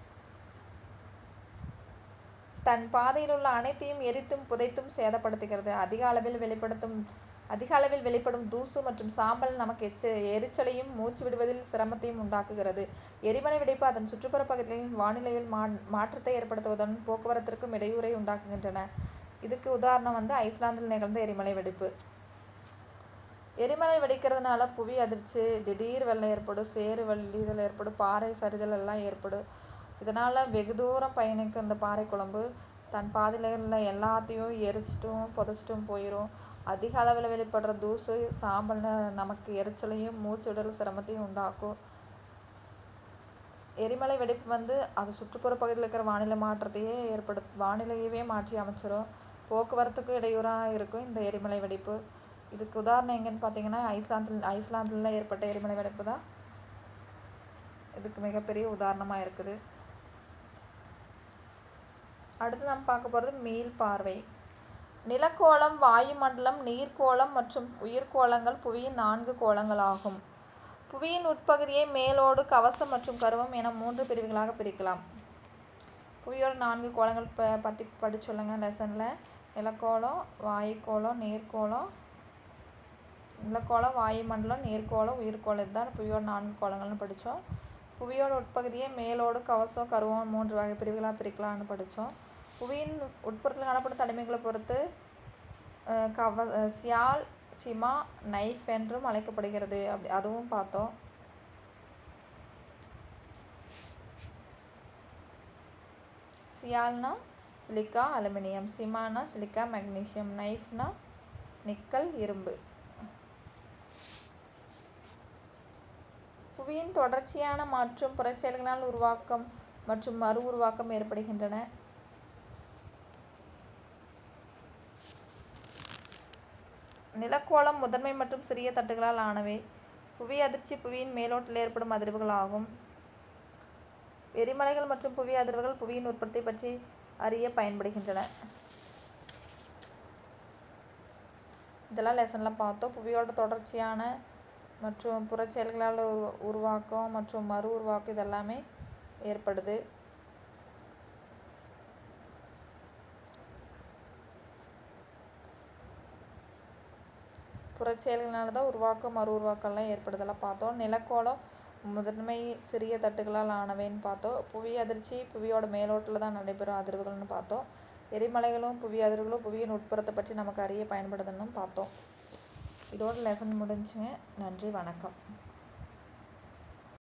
தன் பாதையில் உள்ள அனைத்தையும் எரித்தும் புதைத்தும் சேதப்படுத்துகிறது. அதிக அளவில் வெளிப்படுத்தும் அதிக அளவில் வெளிப்படும் தூசு மற்றும் சாம்பல் நமக்கு எச்ச எரிச்சலையும் மூச்சு விடுவதில் சிரமத்தையும் உண்டாக்குகிறது. எரிமலை வெடிப்பு அதன் சுற்றுப்புற பகுதிகளின் வானிலையில் மா மாற்றத்தை ஏற்படுத்துவதுடன் போக்குவரத்திற்கும் இடையூறை உண்டாக்குகின்றன. இதுக்கு உதாரணம் வந்து ஐஸ்லாந்தில் நிகழ்ந்த எரிமலை வெடிப்பு. எரிமலை வெடிக்கிறதுனால புவி அதிர்ச்சி, திடீர் வெள்ளம் ஏற்படும், சேறு வழிதல் ஏற்படும், பாறை சரிதல் எல்லாம் ஏற்படும். இதனால் வெகு தூரம் பயணிக்கும் இந்த பாறை குழம்பு தன் பாதையில் எல்லாத்தையும் எரிச்சிட்டும் புதைச்சிட்டும் போயிடும். அதிக அளவில் வெளிப்படுற தூசு, சாம்பல் நமக்கு எரிச்சலையும் மூச்சு விடல் சிரமத்தையும் உண்டாக்கும். எரிமலை வெடிப்பு வந்து அது சுற்றுப்புற பகுதியில் இருக்கிற வானிலை மாற்றத்தையே ஏற்படு வானிலையவே மாற்றி அமைச்சிரும். போக்குவரத்துக்கும் இடையூறாக இருக்கும் இந்த எரிமலை வெடிப்பு. இதுக்கு உதாரணம் எங்கன்னு பார்த்தீங்கன்னா ஐஸ்லாந்தில் ஐஸ்லாந்தில் ஏற்பட்ட எரிமலை வெடிப்பு தான் இதுக்கு மிகப்பெரிய உதாரணமாக இருக்குது. அடுத்து நம்ம பார்க்க போகிறது மீள் பார்வை. நிலக்கோளம், வாயுமண்டலம், நீர்க்கோளம் மற்றும் உயிர்கோளங்கள் புவியின் நான்கு கோளங்களாகும். புவியின் உட்பகுதியை மேலோடு, கவசம் மற்றும் கருவம் என மூன்று பிரிவுகளாக பிரிக்கலாம். புவியோட நான்கு கோளங்கள் ப பற்றி படிச்சொல்லுங்க லெசனில். நிலக்கோளம், வாயுக்கோளம், நீர்க்கோளம், நிலக்கோளம், வாயுமண்டலம், நீர்க்கோளம், உயிர்க்கோளம். இதுதான் புவியோட நான்கு கோளங்கள்னு படித்தோம். புவியோட உட்பகுதியை மேலோடு, கவசம், கருவம் மூன்று வகை பிரிவுகளாக பிரிக்கலாம்னு படித்தோம். புவியின் உட்புறத்தில் காணப்படும் தனிமங்களை பொறுத்து கவ சியால், சிமா, நைஃப் என்றும் அழைக்கப்படுகிறது. அப்படி அதுவும் பார்த்தோம். சியால்னா சிலிக்கா, அலுமினியம். சிமானா சிலிக்கா, மெக்னீசியம். நைஃப்னா நிக்கல், இரும்பு. புவியின் தொடர்ச்சியான மற்றும் புறச்செயல்களால் உருவாக்கம் மற்றும் மறு உருவாக்கம் ஏற்படுகின்றன. நிலக்கோளம் முதன்மை மற்றும் சிறிய தட்டுகளால் ஆனவை. புவி அதிர்ச்சி புவியின் மேலோட்டில் ஏற்படும் அதிர்வுகள் ஆகும். எரிமலைகள் மற்றும் புவி அதிர்வுகள் புவியின் உற்பத்தி பற்றி அறிய பயன்படுகின்றன. இதெல்லாம் லெசனில் பார்த்தோம். புவியோட தொடர்ச்சியான மற்றும் புறச்செயல்களால் உரு உருவாக்கம் மற்றும் மறு உருவாக்கம் இதெல்லாமே ஏற்படுது. புறச்செயல்களால் தான் உருவாக்கம் மறு உருவாக்கம்லாம் ஏற்படுதெல்லாம் பார்த்தோம். நிலக்கோளம் முதன்மை சிறிய தட்டுகளால் ஆனவைன்னு பார்த்தோம். புவி அதிர்ச்சி புவியோட மேலோட்டில் தான் நடைபெறும் அதிர்வுகள்னு பார்த்தோம். எரிமலைகளும் புவி அதிர்வுகளும் புவியின் உட்புறத்தை பற்றி நமக்கு அறிய பயன்படுதுன்னு பார்த்தோம். இதோட லெசன் முடிஞ்சுங்க. நன்றி, வணக்கம்.